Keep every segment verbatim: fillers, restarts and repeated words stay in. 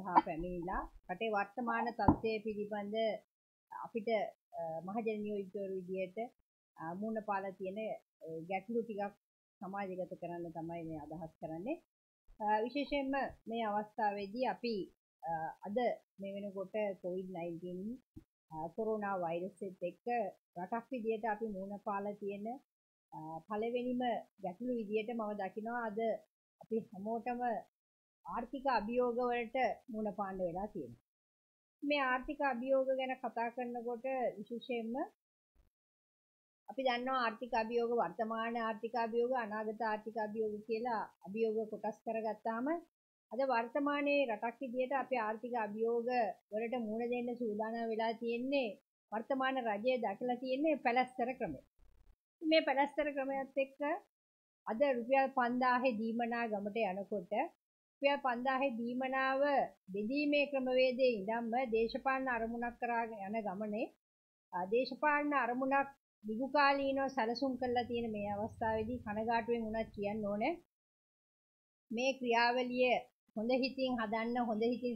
සඳහා පැමිණිලා රටේ වර්තමාන තත්ත්වය පිළිබඳ අපිට මහජන නියෝජිතවරු විදියට මුණ පාලා තියෙන ගැටලු ටිකක් සමාජගත කරන්න තමයි මේ අදහස් කරන්නේ. විශේෂයෙන්ම මේ අවස්ථාවේදී අපි අද මේ වෙනකොට කොවිඩ් නයින්ටීන් කොරෝනා වෛරසෙත් එක්ක රටක් විදියට අපි මුණ පාලා තියෙන පළවෙනිම ගැටලු විදියට මම දකිනවා අද අපි හැමෝටම ආර්ථික අභියෝග වලට මුණ පාන්න වෙලා තියෙනවා. මේ ආර්ථික අභියෝග ගැන කතා කරනකොට විශේෂයෙන්ම අපි දන්නවා ආර්ථික අභියෝග වර්තමාන ආර්ථික අභියෝග අනාගත ආර්ථික අභියෝග කියලා අභියෝග කොටස් කරගත්තාම අද වර්තමානයේ රටක් විදියට අපි ආර්ථික අභියෝග වලට මුහුණ දෙන්න සූදානම් වෙලා තියෙන්නේ වර්තමාන රජය දැකලා තියෙන්නේ පැලැස්තර ක්‍රමය. මේ පැලැස්තර ක්‍රමයත් එක්ක අද රුපියල් පන්දාහේ දීමනා ගමට යනකොට රුපියල් පන්දාහේ දීමනාව බෙදීමේ ක්‍රමවේදයේ ඉඳන්ම දේශපාලන අරමුණක් කරගෙන යන ගමනේ දේශපාලන අරමුණක් දිගුකාලීනව සැලසුම් කරලා තියෙන මේ අවස්ථාවේදී කනගාටුවෙන් උනත් කියන්න ඕනේ මේ ක්‍රියාවලිය හොඳ හිතින් හදන්න හොඳ හිතින්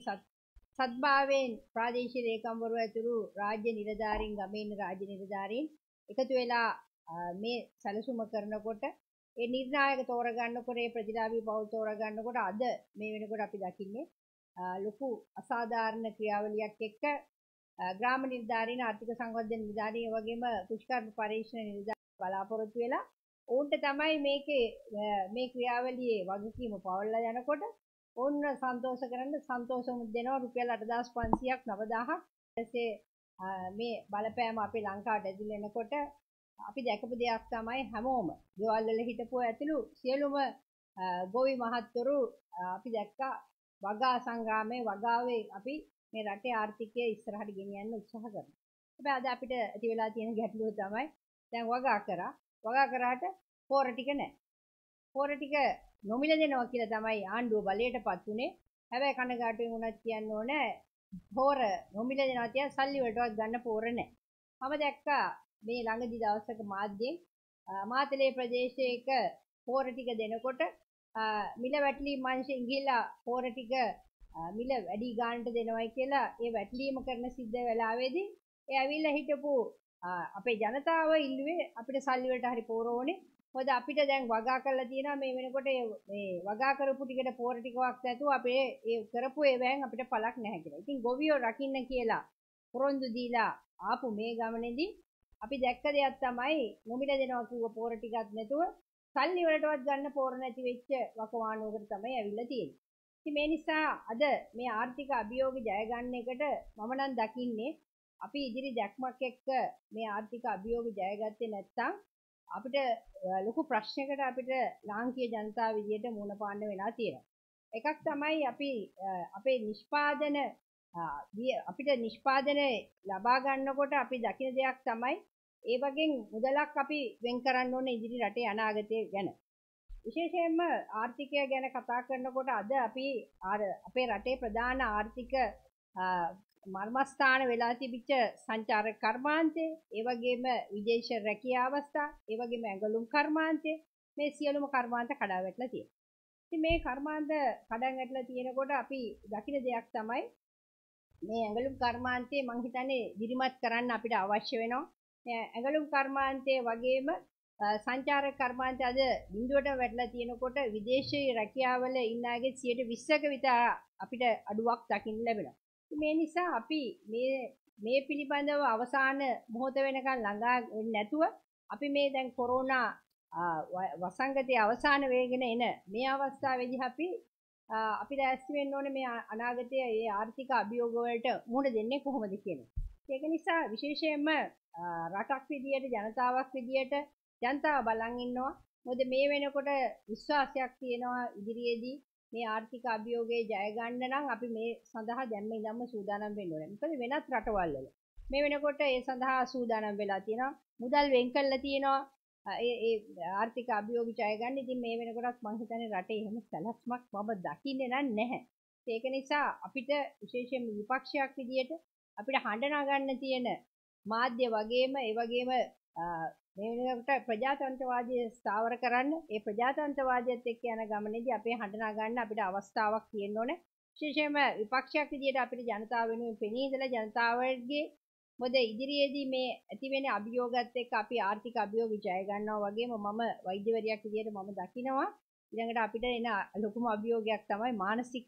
සත්භාවයෙන් ප්‍රාදේශීය ලේකම්වරු ඇතුළු රාජ්‍ය නිලධාරීන් ගමේ ඉන්න රාජ්‍ය නිලධාරීන් එකතු වෙලා මේ සැලසුම කරනකොට ඒ නිර්ණායක තෝරගන්නකොට ඒ ප්‍රතිලාභී පවුල් තෝරගන්නකොට අද මේ වෙනකොට අපි දකින්නේ ලොකු අසාධාරණ ක්‍රියාවලියක් එක්ක ග්‍රාම නිලධාරීන් ආර්ථික සංවර්ධන නිලධාරීන් වගේම කුෂ්කර්ම පරීක්ෂණ නිලධාරීන් බලාපොරොත්තු වෙලා ඔවුන්ට තමයි මේකේ මේ ක්‍රියාවලියේ වගකීම පවල්ලා යනකොට ඔවුන් සන්තෝෂ කරන්න සන්තෝෂමුත් දෙනවා රුපියල් අටදාස් පන්සීයක් නවදාහක් ඊටසේ මේ බලපෑම අපේ ලංකාවට ඇතුල් වෙනකොට අපි දැකපු දෙයක් තමයි හැමෝම ගෙවල් වල හිටපුව ඇතුළු සියලුම ගොවි මහත්වරු අපි දැක්කා වගා සංග්‍රාමයේ වගාවේ අපි මේ රටේ ආර්ථිකය ඉස්සරහට ගෙනියන්න උත්සාහ කරනවා. හැබැයි අද අපිට ඇති වෙලා තියෙන ගැටලුව තමයි දැන් වගා කරා වගා කරාට පෝර ටික නැහැ. පෝර ටික නොමිල දෙනවා කියලා තමයි ආණ්ඩුව බලයටපත් උනේ. හැබැයි කනගාටුවෙන් උනත් කියන්න ඕනේ පෝර නොමිල දෙනවා තියා සල්ලි වලටවත් ගන්න පෝර නැහැ. මම දැක්කා මේ ළඟදි දවසක මාධ්‍යයෙන් මාතලේ ප්‍රදේශයක පෝර ටික දෙනකොට මිල වැටලීම් අංශයෙන් ගිහිල්ලා පෝර ටික මිල වැඩි ගානට දෙනවයි කියලා ඒ වැටලීම කරන සිද්ධ වෙලාවේදී ඒ ඇවිල්ලා හිටපු අපේ ජනතාව ඉල්ලුවේ අපිට සල්ලි වලට හරි පෝර ඕනේ. මොකද අපිට දැන් වගා කරලා තියෙනවා මේ වෙනකොට මේ වගා කරපු ටිකට පෝර ටිකක් නැතුව අපේ ඒ කරපු ඒවෙන් අපිට පළක් නැහැ කියලා. ඉතින් ගොවියෝ රකින්න කියලා පොරොන්දු දීලා ආපු මේ ගමනේදී අපි දැක්ක දෙයක් තමයි නොමිල දෙනවා කිව්ව පෝර ටිකක් නැතුව සල්ලි වලටවත් ගන්න පෝර නැති වෙච්ච වකවානුවකට තමයි ඇවිල්ලා තියෙන්නේ. ඉතින් මේ නිසා අද මේ ආර්ථික අභියෝග ජය ගන්න එකට මම නම් දකින්නේ අපි ඉදිරි දැක්මක් එක්ක මේ ආර්ථික අභියෝග ජය ගත්තේ නැත්නම් අපිට ලොකු ප්‍රශ්නයකට අපිට ලාංකීය ජනතාව විදියට මුහුණ පාන්න වෙලා තියෙනවා. එකක් තමයි අපි අපේ නිෂ්පාදන අපිට නිෂ්පාදන ලබා ගන්නකොට අපි දකින දෙයක් තමයි ඒ වගේ මුදලක් අපි වෙන් කරන්න ඕනේ ඉදිරි රටේ අනාගතය ගැන. විශේෂයෙන්ම ආර්ථිකය ගැන කතා කරනකොට අද අපි අපේ රටේ ප්‍රධාන ආර්ථික මර්මස්ථාන වෙලා තිබිච්ච සංචාරක කර්මාන්තය, ඒ වගේම විදේශ රැකියා අවස්ථා, ඒ වගේම ඇඟලුම් කර්මාන්තය මේ සියලුම කර්මාන්ත කඩා වැටලා තියෙනවා. ඉතින් මේ කර්මාන්ත කඩන් වැටලා තියෙනකොට අපි දකින දෙයක් තමයි මේ ඇඟලුම් කර්මාන්තේ මං හිතන්නේ දිරිමත් කරන්න අපිට අවශ්‍ය වෙනවා. මේ ඇඟලුම් කර්මාන්තයේ වගේම සංචාරක කර්මාන්තය අද බිඳුවට වැටලා තියෙනකොට විදේශීය රැකියාවල ඉන්න අයගේ සියයට විස්සක විතර අපිට අඩුවක් දකින්න ලැබෙනවා. මේ නිසා අපි මේ මේ පිළිබඳව අවසාන මොහොත වෙනකන් ළඟා වෙන්නේ නැතුව අපි මේ දැන් කොරෝනා වසංගතයේ අවසාන වේගෙන එන මේ අවස්ථාවේදී අපි අපි දැස්ති වෙන්න ඕනේ මේ අනාගතයේ මේ ආර්ථික අභියෝග වලට මුහුණ දෙන්නේ කොහොමද කියන එක. ඒක නිසා විශේෂයෙන්ම රටක් විදියට ජනතාවක් විදියට ජනතාව බලන් ඉන්නවා. මොකද මේ වෙනකොට විශ්වාසයක් තියෙනවා ඉදිරියේදී මේ ආර්ථික අභියෝගයේ ජය ගන්න නම් අපි මේ සඳහා දැම්ම ඉඳන්ම සූදානම් වෙන්න ඕනේ. මොකද වෙනත් රටවල් වල මේ වෙනකොට ඒ සඳහා සූදානම් වෙලා තියෙනවා. මුදල් වෙන් කරලා තියෙනවා. ඒ ඒ ආර්ථික අභියෝග ජය ගන්න. ඉතින් මේ වෙනකොටත් මම හිතන්නේ රටේ එහෙම සැලැස්මක් මම දකින්නේ නැහැ. ඒක නිසා අපිට විශේෂයෙන් විපක්ෂයක් විදියට අපිට හඬ නගන්න තියෙන මාධ්‍ය වගේම ඒ වගේම මේ වෙනකොට ප්‍රජාතන්ත්‍රවාදය ස්ථාවර කරන්න ඒ ප්‍රජාතන්ත්‍රවාදයත් එක්ක යන ගමනේදී අපේ හඬ නගන්න අපිට අවස්ථාවක් තියෙන්න ඕනේ. විශේෂයෙන්ම විපක්ෂයක් විදියට අපිට ජනතාව වෙනුවෙන් පෙනී ඉඳලා ජනතාවගේ මොකද ඉදිරියේදී මේ ඇති වෙන අභියෝගات එක්ක අපි ආර්ථික අභියෝග ජය ගන්නවා වගේම මම වෛද්‍යවරියක් විදියට මම දකිනවා ඊළඟට අපිට එන ලොකුම අභියෝගයක් තමයි මානසික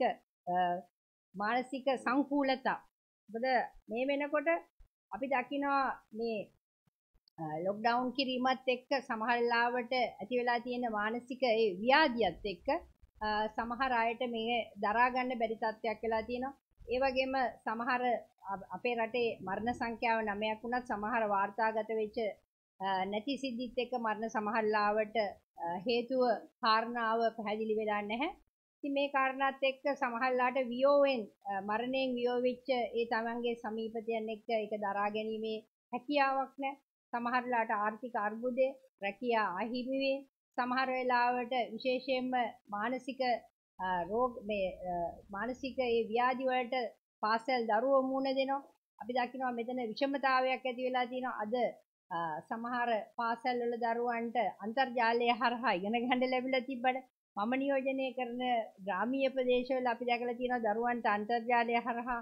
මානසික සංකූලතා. මොකද මේ වෙනකොට අපි දකිනවා මේ ලොක්ඩවුන් කිරීමත් එක්ක සමහර ලාවට ඇති වෙලා තියෙන මානසික ඒ ව්‍යාධියත් එක්ක සමහර අයට මේ දරා ගන්න බැරි තත්ත්වයක් වෙලා තියෙනවා. ඒ වගේම සමහර අපේ රටේ මරණ සංඛ්‍යාව නවයක් වුණත් සමහර වාර්තාගත වෙච්ච නැති සිද්ධිත් එක්ක මරණ සමහර ලාවට හේතුව කාරණාව පැහැදිලි වෙලා නැහැ. ඉතින් මේ කාරණාත් එක්ක සමහරලාට වියෝවෙන් මරණයෙන් වියෝ වෙච්ච ඒ තමන්ගේ සමීපතයන් එක්ක ඒක දරා ගැනීමේ හැකියාවක් නැහැ. සමහරලාට ආර්ථික අර්බුදය, රැකියා අහිමි වේ. සමහර වෙලාවට විශේෂයෙන්ම මානසික රෝග මේ මානසික ඒ ව්‍යාධි වලට පාසල් දරුවෝ මුහුණ දෙනවා. අපි දකිනවා මෙතන විෂමතාවයක් ඇති වෙලා තියෙනවා. අද සමහර පාසල් වල දරුවන්ට අන්තර්ජාලය හරහා ඉගෙන ගන්න ලැබිලා තිබ්බට මම නියෝජනය කරන ග්‍රාමීය ප්‍රදේශවල අපි දැකලා තියෙනවා දරුවන්ට අන්තර්ජාලය හරහා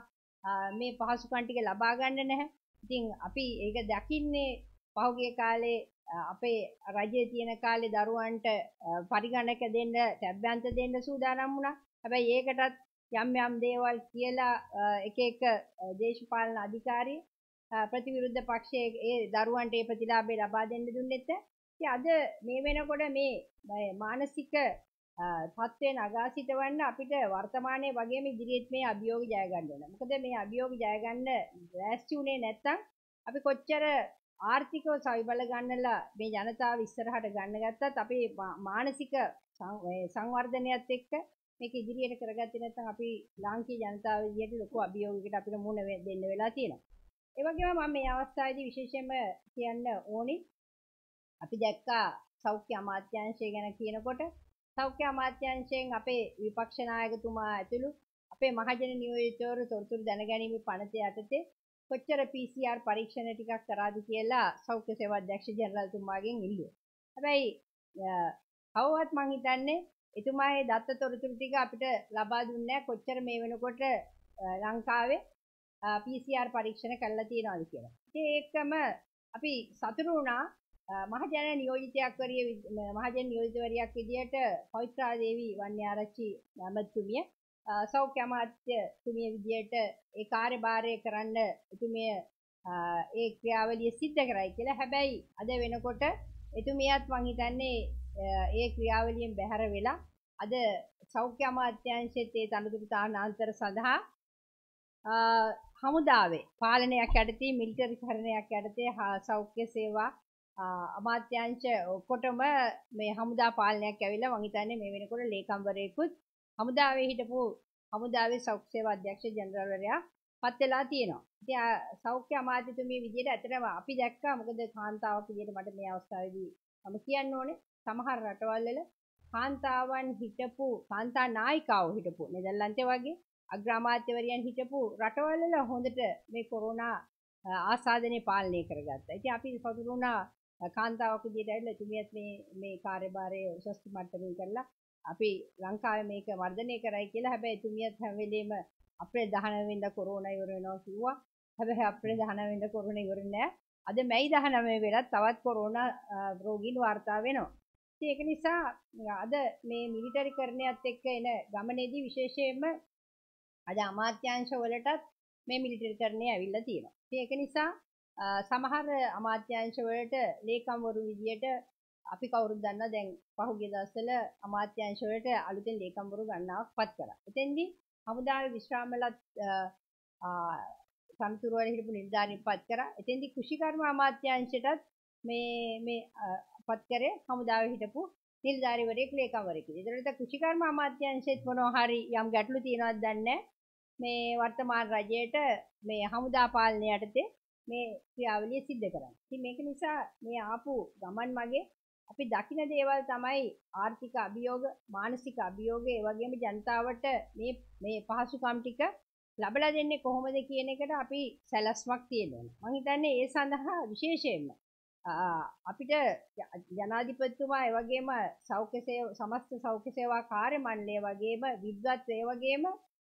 මේ පහසුකම් ටික ලබා ගන්න නැහැ. ඉතින් අපි ඒක දකින්නේ පහුගිය කාලේ අපේ රජයේ තියෙන කාලේ දරුවන්ට පරිගණක දෙන්න, ටැබ්යන්ත දෙන්න සූදානම් වුණා. හැබැයි ඒකටත් යම් යම් දේවල් කියලා එක එක දේශපාලන අධිකාරී ප්‍රතිවිරුද්ධ පක්ෂයේ ඒ දරුවන්ට ඒ ප්‍රතිලාභය ලබා දෙන්න දුන්නෙත් නැහැ. අද මේ වෙනකොට මේ මානසික තත්ත්වේ නගා සිටවන්න අපිට වර්තමානයේ වගේම ඉදිරියට මේ අභියෝග ජය ගන්න ඕන. මොකද මේ අභියෝග ජය ගන්න ලෑස්ති උනේ නැත්තම් අපි කොච්චර ආර්ථිකව සවිබල ගන්නලා මේ ජනතාව ඉස්සරහට ගන්න ගත්තත් අපේ මානසික සංවර්ධනයත් එක්ක මේක ඉදිරියට කරගත්තේ නැත්නම් අපි ලාංකීය ජනතාව විදියට ලොකු අභියෝගයකට අපිට මුහුණ දෙන්න වෙලා තියෙනවා. ඒ වගේම මම මේ අවස්ථාවේදී විශේෂයෙන්ම කියන්න ඕනි අපි දැක්කා සෞඛ්‍ය අමාත්‍යාංශය ගැන කියනකොට සෞඛ්‍ය අමාත්‍යාංශයෙන් අපේ විපක්ෂ නායකතුමා ඇතුළු අපේ මහජන නියෝජිතවරු තොරතුරු දැනගැනීමේ පනත යටතේ කොච්චර පී සී ආර් පරීක්ෂණ ටිකක් කරාද කියලා සෞඛ්‍ය සේවා අධ්‍යක්ෂ ජනරල්තුමාගෙන් ඉල්ලුවා. හැබැයි කවවත් මං හිතන්නේ එතුමාගේ දත්ත තොරතුරු ටික අපිට ලබා දුන්නේ නැහැ කොච්චර මේ වෙනකොට ලංකාවේ පී සී ආර් පරීක්ෂණ කරලා තියෙනවද කියලා. ඉතින් ඒකම අපි සතුටු වුණා මහජන නියෝජිතයක් වරිය මහජන නියෝජිතවරියක් විදියට පවිත්‍රා දේවී වන්‍යාරච්චි මැතිතුමිය සෞඛ්‍ය අමාත්‍යතුමිය විදියට ඒ කාර්යභාරය කරන්න එතුමිය ඒ ක්‍රියාවලිය සිද්ධ කරයි කියලා. හැබැයි අද වෙනකොට එතුමියත් මං හිතන්නේ ඒ ක්‍රියාවලියෙන් බැහැර වෙලා අද සෞඛ්‍ය අමාත්‍යාංශයේ ඒ තනතුරු තානාන්තර සඳහා හමුදාවේ පාලනයක් යටතේ මිලිටරිකරණයක් යටතේ සෞඛ්‍ය සේවා අමාත්‍යාංශ ඔක්කොටම මේ හමුදා පාලනයක් ඇවිල්ලා මං හිතන්නේ මේ වෙනකොට ලේකම්වරයෙකුත් හමුදාවේ හිටපු හමුදාවේ සෞඛ්‍ය සේවා අධ්‍යක්ෂ ජනරල්වරයා පත් වෙලා තියෙනවා. ඉතින් සෞඛ්‍ය අමාත්‍යතුමිය විදියට ඇත්තටම අපි දැක්කා මොකද කාන්තාවක් විදියට මට මේ අවස්ථාවේදී මම කියන්න ඕනේ සමහර රටවල් වල කාන්තාවන් හිටපු කාන්තා නායිකාවෝ හිටපු නෙදර්ලන්තේ වගේ අග්‍රාමාත්‍යවරියන් හිටපු රටවල් වල හොඳට මේ කොරෝනා ආසාදනය පාලනය කරගත්තා. ඉතින් අපි සතුටු වුණා කාන්තාවක් විදියට ඇවිල්ලා එතුමියත් මේ මේ කාර්යභාරය උසස් මට්ටමින් කරලා අපි ලංකාවේ මේක වර්ධනය කරයි කියලා. හැබැයි එතුමියත් හැම වෙලෙම අප්‍රේල් දහනවය වෙනිදා කොරෝනා ඉවර වෙනවා කිව්වා. හැබැයි අප්‍රේල් දහනවය වෙනිදා කොරෝනා ඉවර නෑ. අද මැයි දහනවය වෙලත් තවත් කොරෝනා රෝගීන් වාර්තා වෙනවා. ඉතින් ඒක නිසා අද මේ මිලිටරිකරණයත් එක්ක එන ගමනේදී විශේෂයෙන්ම අද අමාත්‍යාංශ වලටත් මේ මිලිටරිකරණය ඇවිල්ලා තියෙනවා. ඉතින් ඒක නිසා සමහර අමාත්‍යාංශ වලට ලේකම්වරු විදියට අපි කවුරුත් දන්නවා දැන් පහුගිය දවස්වල අමාත්‍යාංශ වලට අලුතෙන් ලේකම්වරු ගණනාවක් පත් කරා. එතෙන්දී හමුදාවේ විශ්‍රාමලත් සම්තුරු වල හිටපු නිලධාරීන් පත් කරා. එතෙන්දී කෘෂිකර්ම අමාත්‍යාංශයටත් මේ මේ පත් කරේ හමුදාවේ හිටපු නිලධාරීවරයෙක් ලේකම්වරයෙක්. ඒතරට කෘෂිකර්ම අමාත්‍යාංශෙත් මොනවා හරි යම් ගැටලු තියෙනවද දන්නේ මේ වර්තමාන රජයට මේ හමුදා පාලනය යටතේ මේ ක්‍රියාවලිය සිද්ධ කරන්නේ. ඉතින් මේක නිසා මේ ආපු ගමන් මගේ අපි දකින දේවල් තමයි ආර්ථික අභියෝග, මානසික අභියෝග, ඒ වගේම ජනතාවට මේ මේ පහසුකම් ටික ලබලා දෙන්නේ කොහොමද කියන එකට අපි සැලැස්මක් තියෙනවා. මම හිතන්නේ ඒ සඳහා විශේෂයෙන්ම අපිට ජනාධිපතිතුමා ඒ වගේම සෞඛ්‍ය සේවා සමස්ත සෞඛ්‍ය සේවා කාර්ය මණ්ඩලය වගේම විද්වත් ඒ වගේම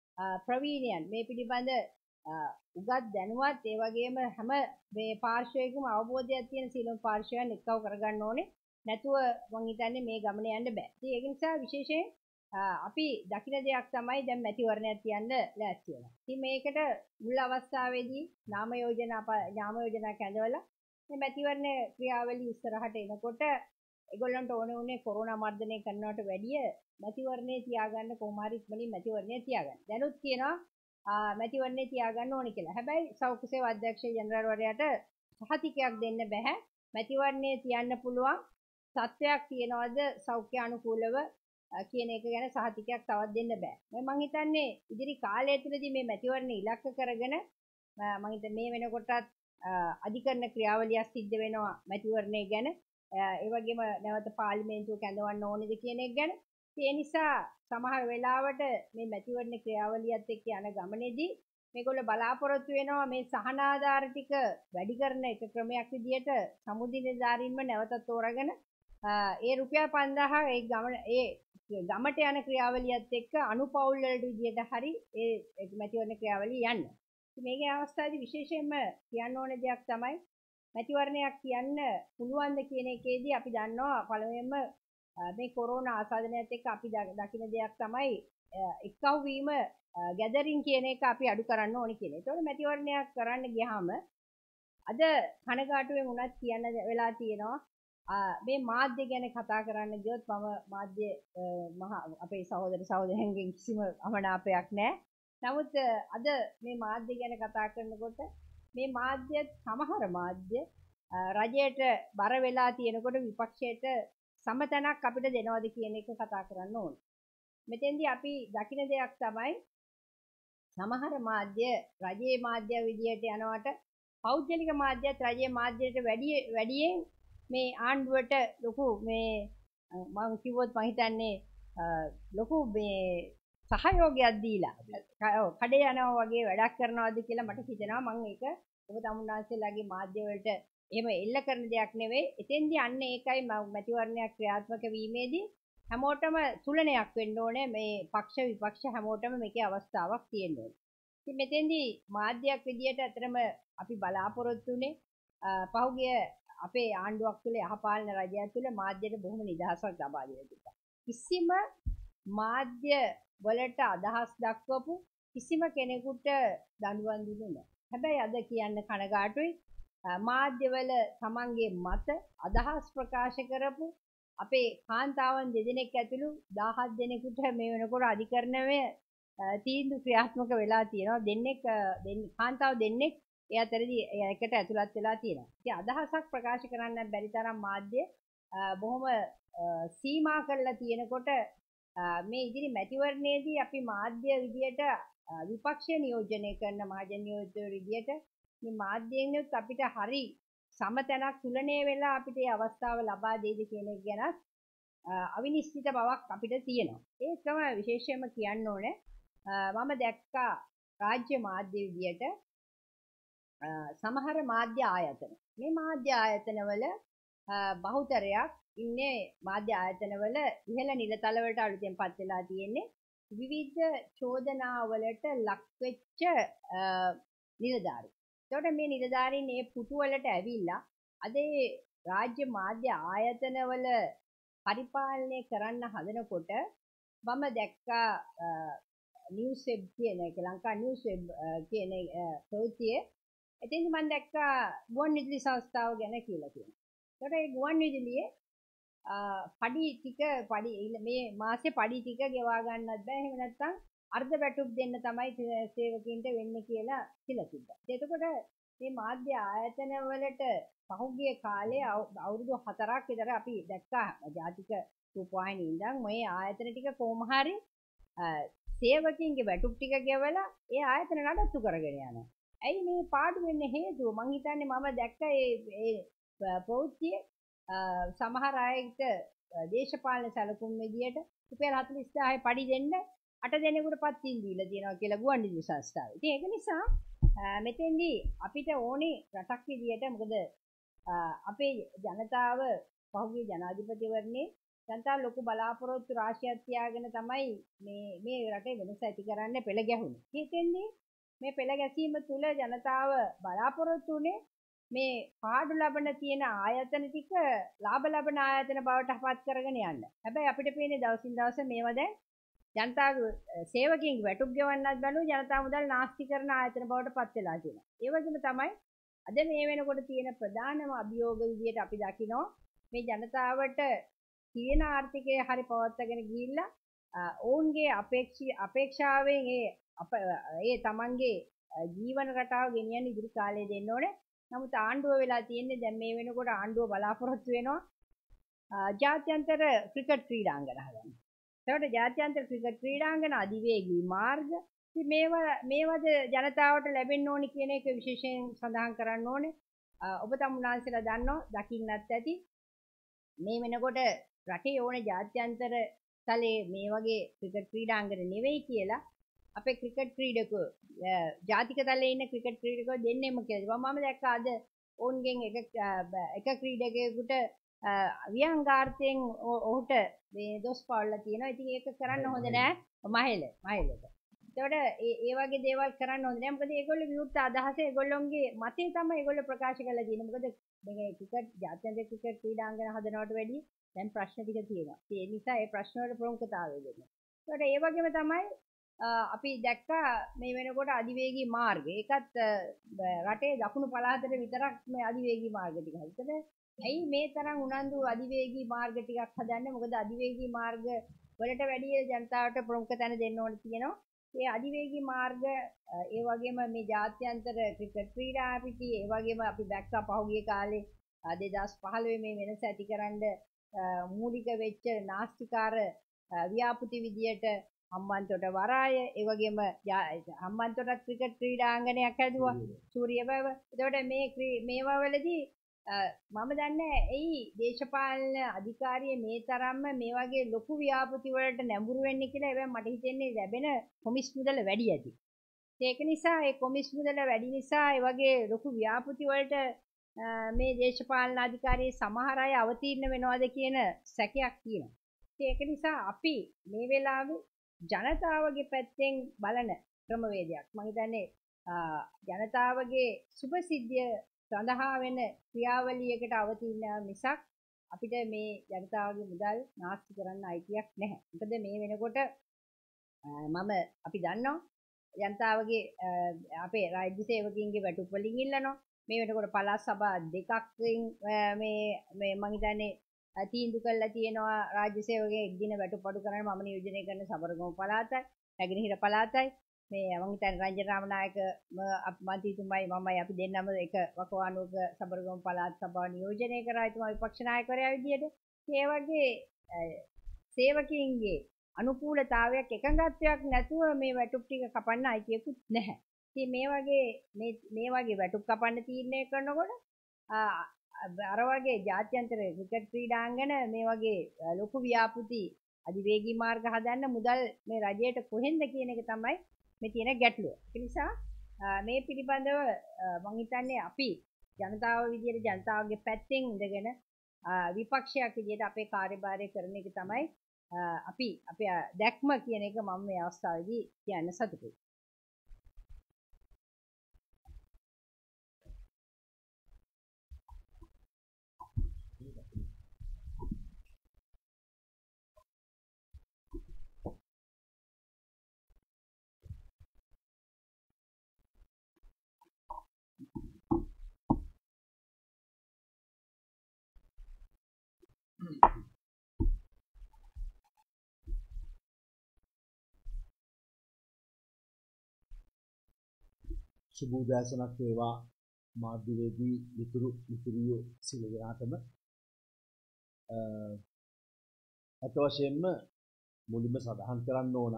ප්‍රවීණයන් මේ පිළිබඳ උගත් දැනුවත් ඒ වගේම හැම මේ පාර්ශ්වයකම අවබෝධයක් තියෙන සියලුම පාර්ශ්වයන් එක්කව කරගන්න ඕනේ. නැතුව මං හිතන්නේ මේ ගමන යන්න බෑ. ඉතින් ඒක නිසා විශේෂයෙන් අපි දකින දෙයක් තමයි දැන් මැතිවරණයක් තියන්න ලෑස්ති වෙනවා. ඉතින් මේකට මුල් අවස්ථාවේදී නාම යෝජනා නාම යෝජනා කැඳවලා මේ මැතිවරණ ක්‍රියාවලිය ඉස්සරහට එනකොට ඒගොල්ලන්ට ඕනේ උනේ කොරෝනා මර්ධනය කරනවට වැඩිය මැතිවරණේ තියාගන්න කොහොම හරි ඉක්මනින් මැතිවරණේ තියාගන්න. දැනුත් කියනවා මැතිවරණේ තියාගන්න ඕනේ කියලා. හැබැයි සෞඛ්‍ය සේවා අධ්‍යක්ෂ ජෙනරාල් වරයාට සහතිකයක් දෙන්න බෑ. මැතිවරණේ තියන්න පුළුවන් සත්‍යයක් තියනවද සෞඛ්‍ය අනුකූලව කියන එක ගැන සහතිකයක් තවත් දෙන්න බෑ. මම හිතන්නේ ඉදිරි කාලය තුළදී මේ මැතිවරණ ඉලක්ක කරගෙන මම හිතන්නේ මේ වෙනකොටත් අධිකරණ ක්‍රියාවලියක් සිද්ධ වෙනවා මැතිවරණය ගැන. ඒ වගේම නැවත පාර්ලිමේන්තුව කැඳවන්න ඕනේද කියන එක ගැන. ඒ නිසා සමහර වෙලාවට මේ මැතිවරණ ක්‍රියාවලියත් එක්ක යන ගමනේදී මේගොල්ලෝ බලාපොරොත්තු වෙනවා මේ සහනාධාර ටික වැඩි කරන එක ක්‍රමයක් විදියට සමුදිනේදාරින්ම නැවතත් තෝරාගෙන ඒ රුපියල් පන්දාහ ඒ ගමන ඒ ගමට යන ක්‍රියාවලියත් එක්ක අනුපවුල් වලට විදියට හරි ඒ මැතිවරණ ක්‍රියාවලිය යන්න. ඉතින් මේකේ අවස්ථාවේදී විශේෂයෙන්ම කියන්න ඕන දෙයක් තමයි මැතිවරණයක් කියන්න පුළුවන්ද කියන එකේදී අපි දන්නවා පළමුවෙන්ම මේ කොරෝනා ආසාදනයත් එක්ක අපි දකින දෙයක් තමයි එක්කව වීම ගැදරින් කියන එක අපි අඩු කරන්න ඕනේ කියන. ඒතකොට මැතිවරණයක් කරන්න ගියාම අද කනගාටුවෙන් උනත් කියන්න වෙලා තියෙනවා මේ මාධ්‍ය ගැන කතා කරන්න ගියොත් මම මාධ්‍ය මහ අපේ සහෝදර සහෝදරයන්ගෙන් කිසිම අමනාපයක් නැහැ. නමුත් අද මේ මාධ්‍ය ගැන කතා කරනකොට මේ මාධ්‍ය සමහර මාධ්‍ය රජයට බර වෙලා තියෙනකොට විපක්ෂයට සමතනක් අපිට දෙනවද කියන එක කතා කරන්න ඕනේ. මෙතෙන්දී අපි දකින දෙයක් තමයි සමහර මාධ්‍ය රජයේ මාධ්‍ය විදියට යනවට පෞද්ගලික මාධ්‍යත් රජයේ මාධ්‍යයට වැඩි වැඩියෙන් මේ ආණ්ඩුවට ලොකු මේ මම කිව්වොත් මම හිතන්නේ ලොකු මේ සහයෝගයක් දීලා කඩේ යනවා වගේ වැඩක් කරනවාද කියලා මට හිතෙනවා. මම ඒක ඔබ තමුන්නාන්සේලාගේ මාධ්‍ය වලට එහෙම එල්ල කරන දෙයක් නෙවෙයි. එතෙන්දී අන්න ඒකයි මැතිවරණයක් ක්‍රියාත්මක වීමේදී හැමෝටම තුලනයක් වෙන්න ඕනේ. මේ පක්ෂ විපක්ෂ හැමෝටම මේකේ අවස්ථාවක් තියෙන්න ඕනේ. ඉතින් මෙතෙන්දී මාධ්‍යයක් විදියට අතරම අපි බලාපොරොත්තු වෙන්නේ පහුගිය අපේ ආණ්ඩුවක් තුළ යහපාලන රජයක් තුළ මාධ්‍යයට බොහොම නිදහසක් ලබා දෙලා තිබ්බා. කිසිම මාධ්‍ය වලට අදහස් දක්වපු කිසිම කෙනෙකුට දඬුවම් දුන්නේ නැහැ. හැබැයි අද කියන්න කනගාටුයි මාධ්‍යවල තමන්ගේ මත අදහස් ප්‍රකාශ කරපු අපේ කාන්තාවන් දෙදෙනෙක් ඇතුළු දහහක් දෙනෙකුට මේ වෙනකොට අධිකරණයේ තීන්දුව ක්‍රියාත්මක වෙලා තියෙනවා. දෙන්නෙක් කාන්තාව දෙන්නෙක් ඒ අතරදී ඒකට ඇතුළත් වෙලා තියෙනවා. ඉතින් අදහසක් ප්‍රකාශ කරන්න බැරි තරම් මාධ්‍ය බොහොම සීමා කරලා තියෙනකොට මේ ඉදිරි මැතිවරණයේදී අපි මාධ්‍ය විදියට විපක්ෂය නියෝජනය කරන මහජන නියෝජ්‍යවරු විදියට මේ මාධ්‍යයෙන්ුත් අපිට හරි සමතනක් තුලණය වෙලා අපිට මේ අවස්ථාව ලබා දෙයිද කියන එක ගැන අවිනිශ්චිත බවක් අපිට තියෙනවා. ඒක තමයි විශේෂයෙන්ම කියන්න ඕනේ. මම දැක්කා රාජ්‍ය මාධ්‍ය විදියට සමහර මාධ්‍ය ආයතන මේ මාධ්‍ය ආයතනවල බහුතරයක් ඉන්නේ මාධ්‍ය ආයතනවල ඉහළ නිලතල වලට අලුතෙන් පත් වෙලා තියෙන්නේ විවිධ චෝදනා වලට ලක් වෙච්ච නිලධාරීන්. ඒකට මේ නිලධාරීන් මේ පුටු වලට ඇවිල්ලා අද රාජ්‍ය මාධ්‍ය ආයතනවල පරිපාලනය කරන්න හදනකොට මම දැක්කා නිවුස් වෙබ් කියන එක ලංකා නිවුස් වෙබ් කියන ප්‍රවෘත්තියේ එතෙන්දි මම දැක්කා ගුවන් විදුලි සංස්ථාව ගැන කියලා තියෙනවා. ඒකට ඒ ගුවන් විදුලියේ පඩි ටික පඩි මේ මාසේ පඩි ටික ගෙවා ගන්නත් බෑ. එහෙම නැත්නම් අර්ධ වැටුප් දෙන්න තමයි සේවකීන්ට වෙන්නේ කියලා කියලා තිබ්බා. එතකොට මේ මාධ්‍ය ආයතන වලට පහුගිය කාලේ අවුරුදු හතරක් විතර අපි දැක්කා ජාතික රූපවාහිනිය ඉඳන් මේ ආයතන ටික කොහොම හරි සේවකීන්ගේ වැටුප් ටික ගෙවලා ඒ ආයතන නඩත්තු කරගෙන යනවා. ඇයි මේ පාඩු වෙන්නේ හේතුව? මං හිතන්නේ මම දැක්ක ඒ ප්‍රවෘත්තියේ සමහර අයට දේශපාලන සැලකුම් විදියට රුපියල් හතළිස් හදාක පඩි දෙන්න අට දෙනෙකුට පත්තින් දීලා තියෙනවා කියලා ගුවන් විදුලි සංස්ථාව. ඉතින් ඒක නිසා මෙතෙන්දී අපිට ඕනේ රටක් විදියට මොකද අපේ ජනතාව පහුගිය ජනාධිපතිවරණේ ජනතාව ලොකු බලාපොරොත්තු රාශියක් තියාගෙන තමයි මේ මේ රටේ වෙනස ඇති කරන්න පෙළ ගැහුනේ. හිතෙන්නේ මේ පෙළ ගැසීම තුළ ජනතාව බලාපොරොත්තු උනේ මේ පාඩු ලබන තියෙන ආයතන ටික ලාභ ලබන ආයතන බවට පත් කරගෙන යන්න. හැබැයි අපිට පේන්නේ දවසින් දවස මේවා දැන් ජනතාව සේවකයන්ගේ වැටුප් ගෙවන්නත් බැලුව ජනතා මුදල් නාස්ති කරන ආයතන බවට පත් වෙලා තියෙනවා. ඒ වගේම තමයි අද මේ වෙනකොට තියෙන ප්‍රධානම අභියෝග විදියට අපි දකිනවා මේ ජනතාවට තියෙන ආර්ථිකය හරි පවත්වාගෙන ගිහිල්ලා ඔවුන්ගේ අපේක්ෂී අපේක්ෂාවෙන් ඒ ඒ තමන්ගේ ජීවන රටාව ගෙනියන්න ඉදිරි කාලේ දෙන්න ඕනේ. නමුත් ආණ්ඩුව වෙලා තියෙන්නේ දැන් මේ වෙනකොට ආණ්ඩුව බලාපොරොත්තු වෙනවා ජාත්‍යන්තර ක්‍රිකට් ක්‍රීඩාංගන හදන්න. ඒකට ජාත්‍යන්තර ක්‍රිකට් ක්‍රීඩාංගන අධිවේගී මාර්ග මේවා මේවද ජනතාවට ලැබෙන්න ඕනි කියන එක විශේෂයෙන් සඳහන් කරන්න ඕනේ. ඔබ තමුන්නාන්සලා දන්නවා දකින්නත් ඇති මේ වෙනකොට රටේ ඕනේ ජාත්‍යන්තර තලයේ මේ වගේ ක්‍රිකට් ක්‍රීඩාංගන නෙවෙයි කියලා අපේ ක්‍රිකට් ක්‍රීඩකයෝ ජාතික තලයේ ඉන්න ක්‍රිකට් ක්‍රීඩකයෝ දෙන්නෙම කියලා. මම දැක්ක අද ඔවුන්ගෙන් එක එක ක්‍රීඩකයෙකුට ව්‍යංගාර්ථයෙන් ඔහුට මේ දොස් පාවලා තියෙනවා. ඉතින් ඒක කරන්න හොඳ නෑ මහේල මහේලට. ඒතකොට ඒ ඒ වගේ දේවල් කරන්න හොඳ නෑ. මොකද ඒගොල්ලෝ විරුද්ධ අදහස ඒගොල්ලොන්ගේ මතය තමයි ඒගොල්ලෝ ප්‍රකාශ කරලා තියෙන්නේ. මොකද මේ ක්‍රිකට් ජාත්‍යන්තර ක්‍රිකට් ක්‍රීඩාංගන හදනවට වැඩිය දැන් ප්‍රශ්න ටික තියෙනවා. ඒ නිසා ඒ ප්‍රශ්න වල ප්‍රමුඛතාවය දෙන්න. ඒකට ඒ වගේම තමයි අපි දැක්කා මේ වෙනකොට අධිවේගී මාර්ග. ඒකත් රටේ දකුණු පළාතට විතරක් මේ අධිවේගී මාර්ග ටික හදලා. ඇයි මේ තරම් උනන්දු අධිවේගී මාර්ග ටිකක් හදන්නේ? මොකද අධිවේගී මාර්ග වලට වැඩිය ජනතාවට ප්‍රමුඛ තැන දෙන්න ඕන තියෙනවා. ඒ අධිවේගී මාර්ග ඒ වගේම මේ ජාත්‍යන්තර ක්‍රිකට් ක්‍රීඩා පිටි ඒ වගේම අපි දැක්කා පහුගිය කාලේ දෙදාස් පහළොව මේ වෙනස ඇතිකරන්න මූලික වෙච්ච නාස්තිකාර ව්‍යාපෘති විදියට හම්බන්තොට වරාය ඒ වගේම හම්බන්තොටත් ක්‍රිකට් ක්‍රීඩාංගණයක් හැදුවා සූරියබව. එතකොට මේ මේවා වලදී මම දන්නේ ඇයි දේශපාලන අධිකාරිය මේ තරම්ම මේ වගේ ලොකු ව්‍යාපෘති වලට නැඹුරු වෙන්නේ කියලා. හැබැයි මට හිතෙන්නේ ලැබෙන කොමිස් මුදල වැඩි ඇති. ඒක නිසා ඒ කොමිස් මුදල වැඩි නිසා ඒ වගේ ලොකු ව්‍යාපෘති වලට මේ දේශපාලන අධිකාරියේ සමහර අය අවතීර්ණ වෙනවද කියන සැකයක් තියෙනවා. ඒක නිසා අපි මේ වෙලාවේ ජනතාවගේ පැත්තෙන් බලන ක්‍රමවේදයක් මම හිතන්නේ ජනතාවගේ සුභසිද්ධිය සඳහා වෙන ක්‍රියාවලියකට අවතීර්ණ මිසක් අපිට මේ ජනතාවගේ මුදල් නාස්ති කරන්න අයිතියක් නැහැ. මොකද මේ වෙනකොට මම අපි දන්නවා ජනතාවගේ අපේ රාජ්‍ය සේවකයන්ගේ වැටුප් වලින් ඉල්ලනවා. මේ වෙනකොට පළාත් සභා දෙකකින් මේ මේ මම හිතන්නේ තීන්දුව කළා තියෙනවා රාජ්‍ය සේවකයන් එක් දින වැටුප් අඩු කරන්න මම නියෝජනය කරන සබරගමු පළාතයි, නැගෙනහිර පළාතයි. මේ මම හිතන්නේ රංජන රාමනායක මන්ත්‍රීතුමයි මමයි අපි දෙන්නම එක වකවානුවක සබරගමු පළාත් සභාව නියෝජනය කරා. එතුමා විපක්ෂ නායකවරයා විදියට ඒ වගේ සේවකයන්ගේ අනුකූලතාවයක් එකඟත්වයක් නැතුව මේ වැටුප් ටික කපන්න අයිතියකුත් නැහැ. ඉතින් මේ වගේ මේ මේ වගේ වැටුප් කපන්න තීරණය කරනකොට අර වගේ ජාත්‍යන්තර ක්‍රිකට් ක්‍රීඩාංගන මේ වගේ ලොකු ව්‍යාපෘති අධිවේගී මාර්ග හදන්න මුදල් මේ රජයට කොහෙන්ද කියන එක තමයි මේ තියෙන ගැටලුව. ඒ නිසා මේ පිළිබඳව මම හිතන්නේ අපි ජනතාව විදියට ජනතාවගේ පැත්තෙන් ඉඳගෙන විපක්ෂයක් විදියට අපේ කාර්යභාරය කරන එක තමයි අපි අපේ දැක්ම කියන එක මම මේ අවස්ථාවේදී කියන්න සතුටුයි. සුබෝදෑසනක් වේවා මාධ්‍යවේදී මිතුරු මිතුරියෝ සියලු දෙනාටම. අත වශයෙන්ම මුලින්ම සඳහන් කරන්න ඕන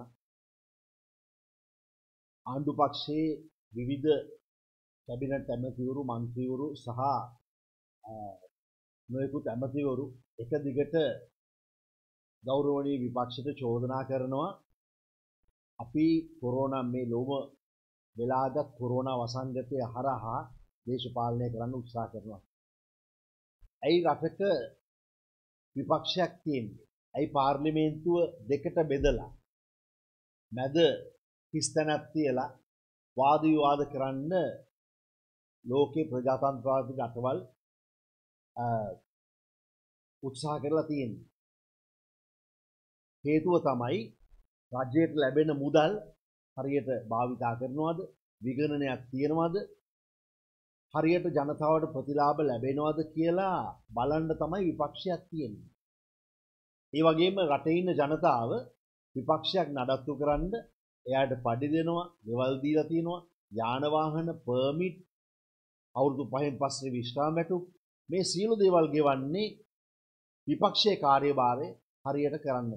ආණ්ඩු පක්ෂයේ විවිධ කැබිනට් ඇමතිවරු මන්ත්‍රීවරු සහ නොයෙකුත් ඇමතිවරු එක දිගට ගෞරවනීය විපක්ෂයට චෝදනා කරනවා අපි කොරෝනා මේ ලෝම වෙලාගත් කොරෝනා වසංගතය හරහා දේශපාලනය කරන්න උත්සාහ කරනවා. ඇයි රටක විපක්ෂයක් තියෙන්නේ? ඇයි පාර්ලිමේන්තුව දෙකට බෙදලා මැද හිස්තැනක් තියලා වාද විවාද කරන්න ලෝකේ ප්‍රජාතන්ත්‍රවාදී රටවල් උත්සාහ කරලා තියෙනවා. හේතුව තමයි රජයට ලැබෙන මුදල් හරියට භාවිතා කරනවද, විගණනයක් තියනවද, හරියට ජනතාවට ප්‍රතිලාභ ලැබෙනවද කියලා බලන්න තමයි විපක්ෂයක් තියෙන්නේ. ඒ වගේම රටේ ඉන්න ජනතාව විපක්ෂයක් නඩත්තු කරන්න එයාට පඩි දෙනවා, ගෙවල් දීලා තියෙනවා, යාන වාහන පර්මිට්, අවුරුදු පහෙන් පස්සේ විශ්‍රාම වැටුප්, මේ සියලු දේවල් ගෙවන්නේ විපක්ෂයේ කාර්යභාරය හරියට කරන්න.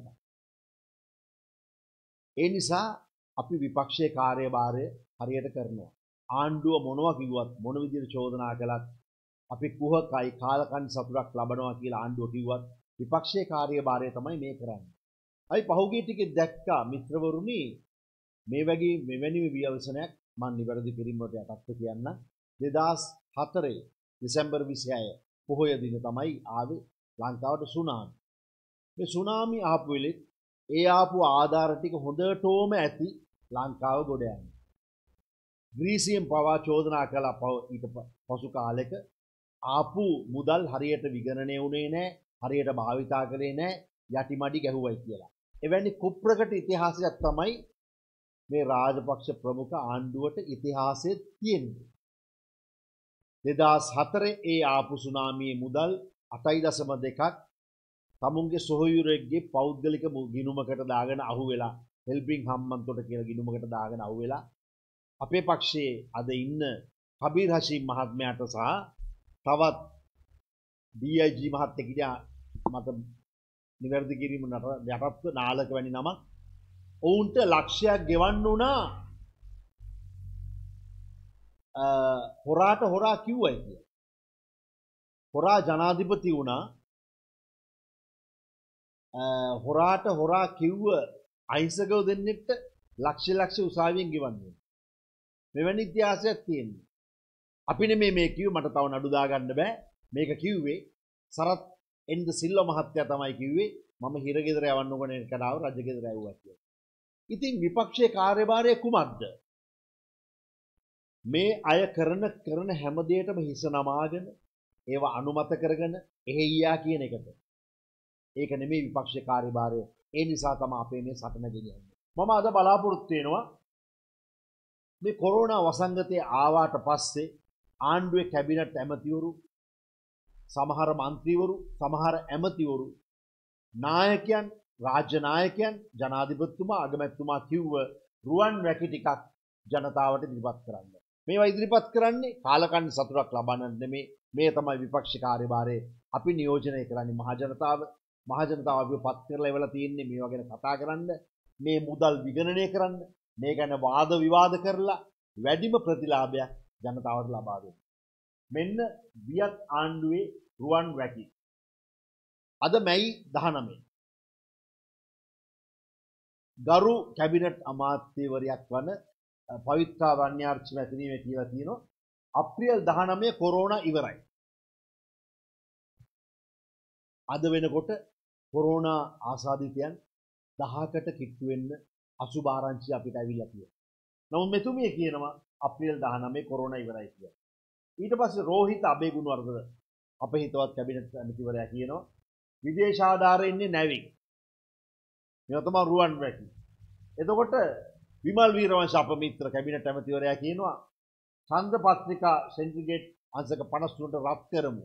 ඒ නිසා අපි විපක්ෂයේ කාර්යභාරය හරියට කරනවා. ආණ්ඩුව මොනවා කිව්වත් මොන විදිහට චෝදනා කළත් අපි කුහකයි කාලකන් සතුටක් ලබනවා කියලා ආණ්ඩුව කිව්වත් විපක්ෂයේ කාර්යභාරය තමයි මේ කරන්නේ. අපි පහුගිය ටිකේ දැක්කා මිත්‍රවරුනි මේ වගේ මෙවැනි විවසනයක් මම නිවැරදි කිරීමට යටත්ව කියන්න දෙදාස් හතරේ දෙසැම්බර් විසිහය පොහොය දින තමයි ආවේ ලංකාවට සුනාමි. මේ සුනාමි ආපු වෙලෙත් ඒ ආපු ආධාර ටික හොඳටම ඇති ලංකාව ගොඩ යන්නේ. ග්‍රීසියෙන් පවා චෝදනා කළා ඊට පසු කාලෙක ආපු මුදල් හරියට විගණනය වුණේ නැහැ, හරියට භාවිතා කළේ නැහැ, යටිමඩි ගැහුවයි කියලා. එවැනි කුප්‍රකට ඉතිහාසයක් තමයි මේ රාජපක්ෂ ප්‍රමුඛ ආණ්ඩුවට ඉතිහාසයේ තියෙන්නේ. දෙදාස් හතරේ ඒ ආපු සුනාමියේ මුදල් අටයි දශම දෙකක් තමුන්ගේ සොහොයුරෙක්ගේ පෞද්ගලික ගිණුමකට දාගෙන අහුවෙලා හෙල්පින් හම්මන්තොට කියලා ගිණුමකට දාගෙන අහුවෙලා අපේ පක්ෂයේ අද ඉන්න කබීර් හෂීම් මහත්මයාට සහ තවත් ඩී අයි ජී මහත්තයා මත නිවැරදි කිරීම යටත්ව නාලක වැනි නමක් ඔවුන්ට ලක්ෂයක් ගෙවන්න උනා හොරාට හොරා කිව්වයි කිය. හොරා ජනාධිපති වුණා හොරාට හොරා කිව්ව අහිංසකව දෙන්නෙක්ට ලක්ෂ ලක්ෂ උසාවියෙන් ගෙවන්නේ. මෙවැනි ඉතිහාසයක් තියෙනවා. අපි නෙමෙයි මේ කිව්වේ, මට තව නඩු දාගන්න බෑ. මේක කිව්වේ සරත් එන්ද සිල්ව මහත්තයා තමයි කිව්වේ මම හිරගෙදර යවන්න ඕනේ කඩාව රජගෙදර ඇව්වා කියලා. ඉතින් විපක්ෂයේ කාර්යභාරය කුමක්ද? මේ අය කරන කරන හැම දෙයකම හිස නමාගෙන ඒවා අනුමත කරගෙන එහෙයියා කියන එකට. ඒක නෙමෙයි විපක්ෂයේ කාර්යභාරය. ඒ නිසා තමයි අපේ මේ සටන ගෙනියන්නේ. මම අද බලාපොරොත්තු වෙනවා මේ කොරෝනා වසංගතය ආවාට පස්සේ ආණ්ඩුවේ කැබිනට් ඇමතිවරු, සමහර മന്ത്രിවරු, සමහර ඇමතිවරු, නායකයන්, රාජ්‍ය නායකයන්, ජනාධිපතිතුමා, අගමැතිතුමා කිව්ව රුවන් වැකි ටිකක් ජනතාවට ඉදිරිපත් කරන්න. මේවා ඉදිරිපත් කරන්නේ කාලකන්ණි සතුටක් ලබන්න නෙමෙයි. මේ තමයි විපක්ෂ කාර්යභාරය. අපි නියෝජනය කරන්නේ මහ ජනතාව. මහ ජනතාව අපිව පත් කරලා ඉවලා තියෙන්නේ මේවා ගැන කතා කරන්න, මේ මුදල් විගණනය කරන්න, මේ ගැන වාද විවාද කරලා වැඩිම ප්‍රතිලාභයක් ජනතාවට ලබා දෙන්න. මෙන්න වියත් ආණ්ඩුවේ රුවන් වැකි. අද මැයි දහනවය ගරු කැබිනට් අමාත්‍යවරයක් වන පවිත්‍රා වන්‍යාර්චි මැතිණිය කියලා තියෙනවා අප්‍රේල් දහනවය කොරෝනා ඉවරයි. අද වෙනකොට කොරෝනා ආසාදිතයන් දහකට කිට්ටු වෙන්න අසුභ ආරංචි අපිට ඇවිල්ලා තියෙනවා. නමුත් මෙතුමිය කියනවා අප්‍රේල් දහනවය කොරෝනා ඉවරයි කියලා. ඊට පස්සේ රෝහිත අබේගුණවර්ධන අපේ හිතවත් කැබිනට් ඇමතිවරයා කියනවා විදේශ ආධාරය ඉන්නේ නැවින්. මේවා තමයි රුවන් වැකි. එතකොට විමල් වීරවංශ අප මිත්‍ර කැබිනට් ඇමතිවරයා කියනවා ඡන්ද පත්‍රිකා සෙන්ටිග්‍රේඩ් අංශක පනස් තුනට රත් කරමු.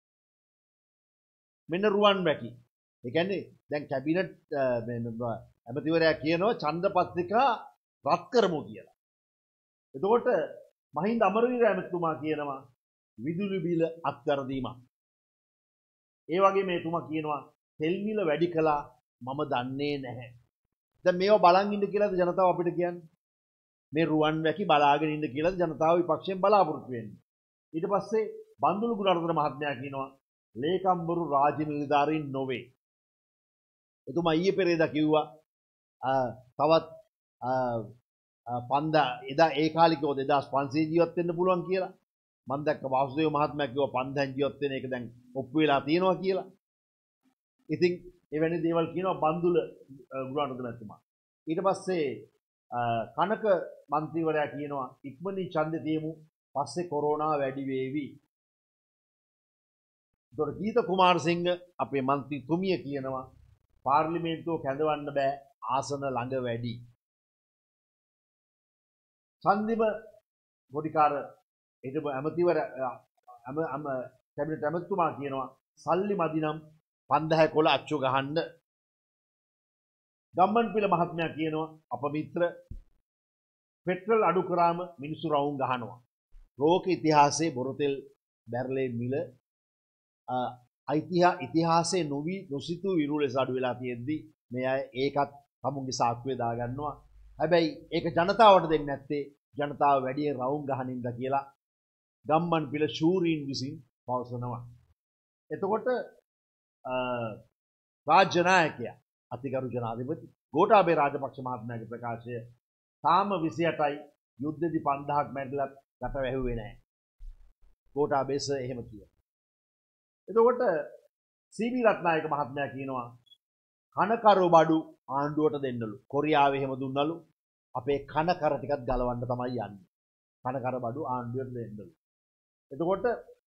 මෙන්න රුවන් වැකි. ඒ කියන්නේ දැන් කැබිනට් ඇමතිවරයා කියනවා ඡන්ද පත්‍රිකා රත් කරමු කියලා. එතකොට මහින්ද අමරවීර ඇමතිතුමා කියනවා විදුලි බිල අත්කර දීමක්. ඒ වගේ මේතුමා කියනවා තෙල් මිල වැඩි කළා මම දන්නේ නැහැ. දැන් මේවා බලන් ඉන්න කියලාද ජනතාව අපිට කියන්නේ? මේ රුවන් වැකි බලාගෙන ඉන්න කියලාද ජනතාව විපක්ෂයෙන් බලාපොරොත්තු වෙන්නේ? ඊට පස්සේ බන්දුලු ගුණවර්ධන මහත්මයා කියනවා ලේකම්බරු රාජ්‍ය නිලධාරීන් නොවේ. එතුමා ඊයේ පෙරේදා කිව්වා තවත් පන්දා එදා ඒ කාලිකව දෙදාස් පන්සීය ජීවත් වෙන්න පුළුවන් කියලා. මම දැක්ක වාසුදේව මහත්මයා කිව්වා පන්දෙන් ජීවත් වෙන එක දැන් ඔප්පු වෙලා තියෙනවා කියලා. ඉතින් එවැනි දේවල් කියනවා බන්දුල ගුණවර්ධන මැතිතුමා. ඊට පස්සේ කනක මන්ත්‍රීවරයා කියනවා ඉක්මනින් ඡන්දෙ තියමු පස්සේ කොරෝනා වැඩි වේවි. ඒතකොට ගීත කුමාරසිංහ අපේ මන්ත්‍රීතුමිය කියනවා පාර්ලිමේන්තුව කැඳවන්න බෑ ආසන ළඟ වැඩි. සන්දිම ගොඩිකාර හිටපු ඇමතිවර ඇම ඇම කැබිනට් ඇමතිතුමා කියනවා සල්ලි මදි නම් පන්දහ කොළ අච්චු ගහන්න. ගම්මන්පිල මහත්මයා කියනවා අප මිත්‍ර පෙට්‍රල් අඩු කරාම මිනිස්සු රවුම් ගහනවා. ලෝක ඉතිහාසයේ බොරතෙල් බැරලේ මිල ඓතිහා ඉතිහාසයේ නොවි නොසිතු විරු ලෙස අඩු වෙලා තියෙද්දි මේ අය ඒකත් තමුන්ගේ සාක්කුවේ දාගන්නවා. හැබැයි ඒක ජනතාවට දෙන්නේ නැත්තේ ජනතාව වැඩි රවුම් ගහනින්ද කියලා ගම්මන්පිල ශූරීන් විසින් පවසනවා. එතකොට රාජ්‍ය නායකයා අතිගරු ජනාධිපති ගෝඨාභය රාජපක්ෂ මහත්මයාගේ ප්‍රකාශය තාම විසි අටයි යුද්ධෙදි පන්දහක් මැරිලත් රට වැහුවේ නැහැ. ගෝඨාභය සර් එහෙම කියනවා. එතකොට සී.බී. රත්නායක මහත්මයා කියනවා කනකරු බඩු ආණ්ඩුවට දෙන්නලු. කොරියාවේ එහෙම දුන්නලු. අපේ කනකර ටිකත් ගලවන්න තමයි යන්නේ. කනකර බඩු ආණ්ඩුවට දෙන්නලු. එතකොට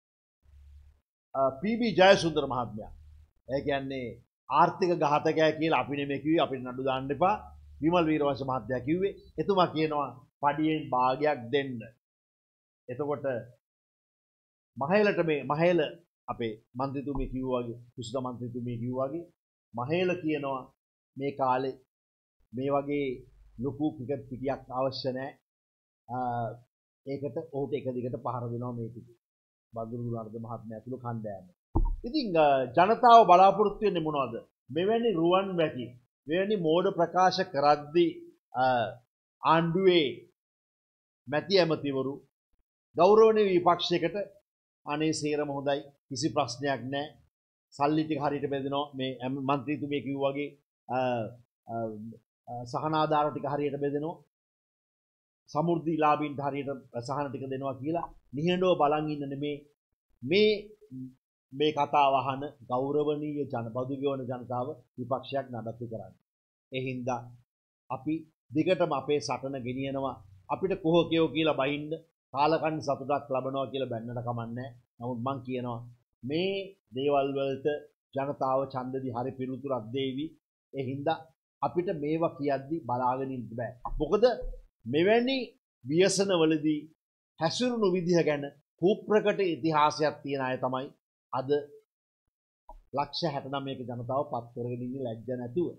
පී.බී. ජයසුන්දර මහත්මයා ඒ කියන්නේ ආර්ථික ඝාතකයා කියලා අපි නෙමෙයි කිව්වේ අපිට නඩු දාන්න එපා. විමල් වීරවංශ මහත්තයා කිව්වේ. එතුමා කියනවා පඩියෙන් භාගයක් දෙන්න. එතකොට මහේලට මේ මහේල අපේ මන්ත්‍රීතුමිය කිව්වා වගේ කුසුද මන්ත්‍රීතුමිය කිව්වා වගේ මහේල කියනවා මේ කාලේ මේ වගේ ලොකු ක්‍රිකට් පිටියක් අවශ්‍ය නැහැ. ඒකට ඔහුට එක දිගට පහර දෙනවා මේ පිටි. බඳුරු ගුණවර්ධන මහත්මයා ඇතුළු කණ්ඩායම. ඉතින් ජනතාව බලාපොරොත්තු වෙන්නේ මොනවද? මෙවැනි රුවන් වැටි මෙවැනි මෝඩ ප්‍රකාශ කරද්දී ආණ්ඩුවේ මැති ඇමතිවරු ගෞරවනීය විපක්ෂයකට අනේ සේරම හොඳයි කිසි ප්‍රශ්නයක් නැහැ. සල්ලි ටික හරියට බෙදෙනවා මේ මන්ත්‍රීතුමිය කිව්වා වගේ සහනාධාර ටික හරියට බෙදෙනවා. සමෘද්ධි ලාභීන්ට හරියට සහන ටික දෙනවා කියලා නිහඬව බලන් ඉන්න නෙමේ මේ මේ කතාව අහන ගෞරවනීය ජන බදු ගෙවන ජනතාව විපක්ෂයක් නඩත්තු කරන්නේ. ඒ හින්දා අපි දිගටම අපේ සටන ගෙනියනවා. අපිට කොහොකයෝ කියලා බහින්න කාලකන්ණි සතුටක් ලබනවා කියලා බැන්නට කමන්නේ. නමුත් මං කියනවා මේ දේවල් වලට ජනතාව ඡන්දෙදි හරි පිළිතුරක් දෙවි. ඒ හින්දා අපිට මේවා කියද්දි බලාගෙන ඉන්න බෑ. මොකද මෙවැනි ව්‍යසන වලදී හැසිරුණු විදිහ ගැන කුප්‍රකට ඉතිහාසයක් තියෙන අය තමයි අද ලක්ෂ හැට නවයක ජනතාව පත් කරගෙන ඉන්නේ ලැජ්ජ නැතුව.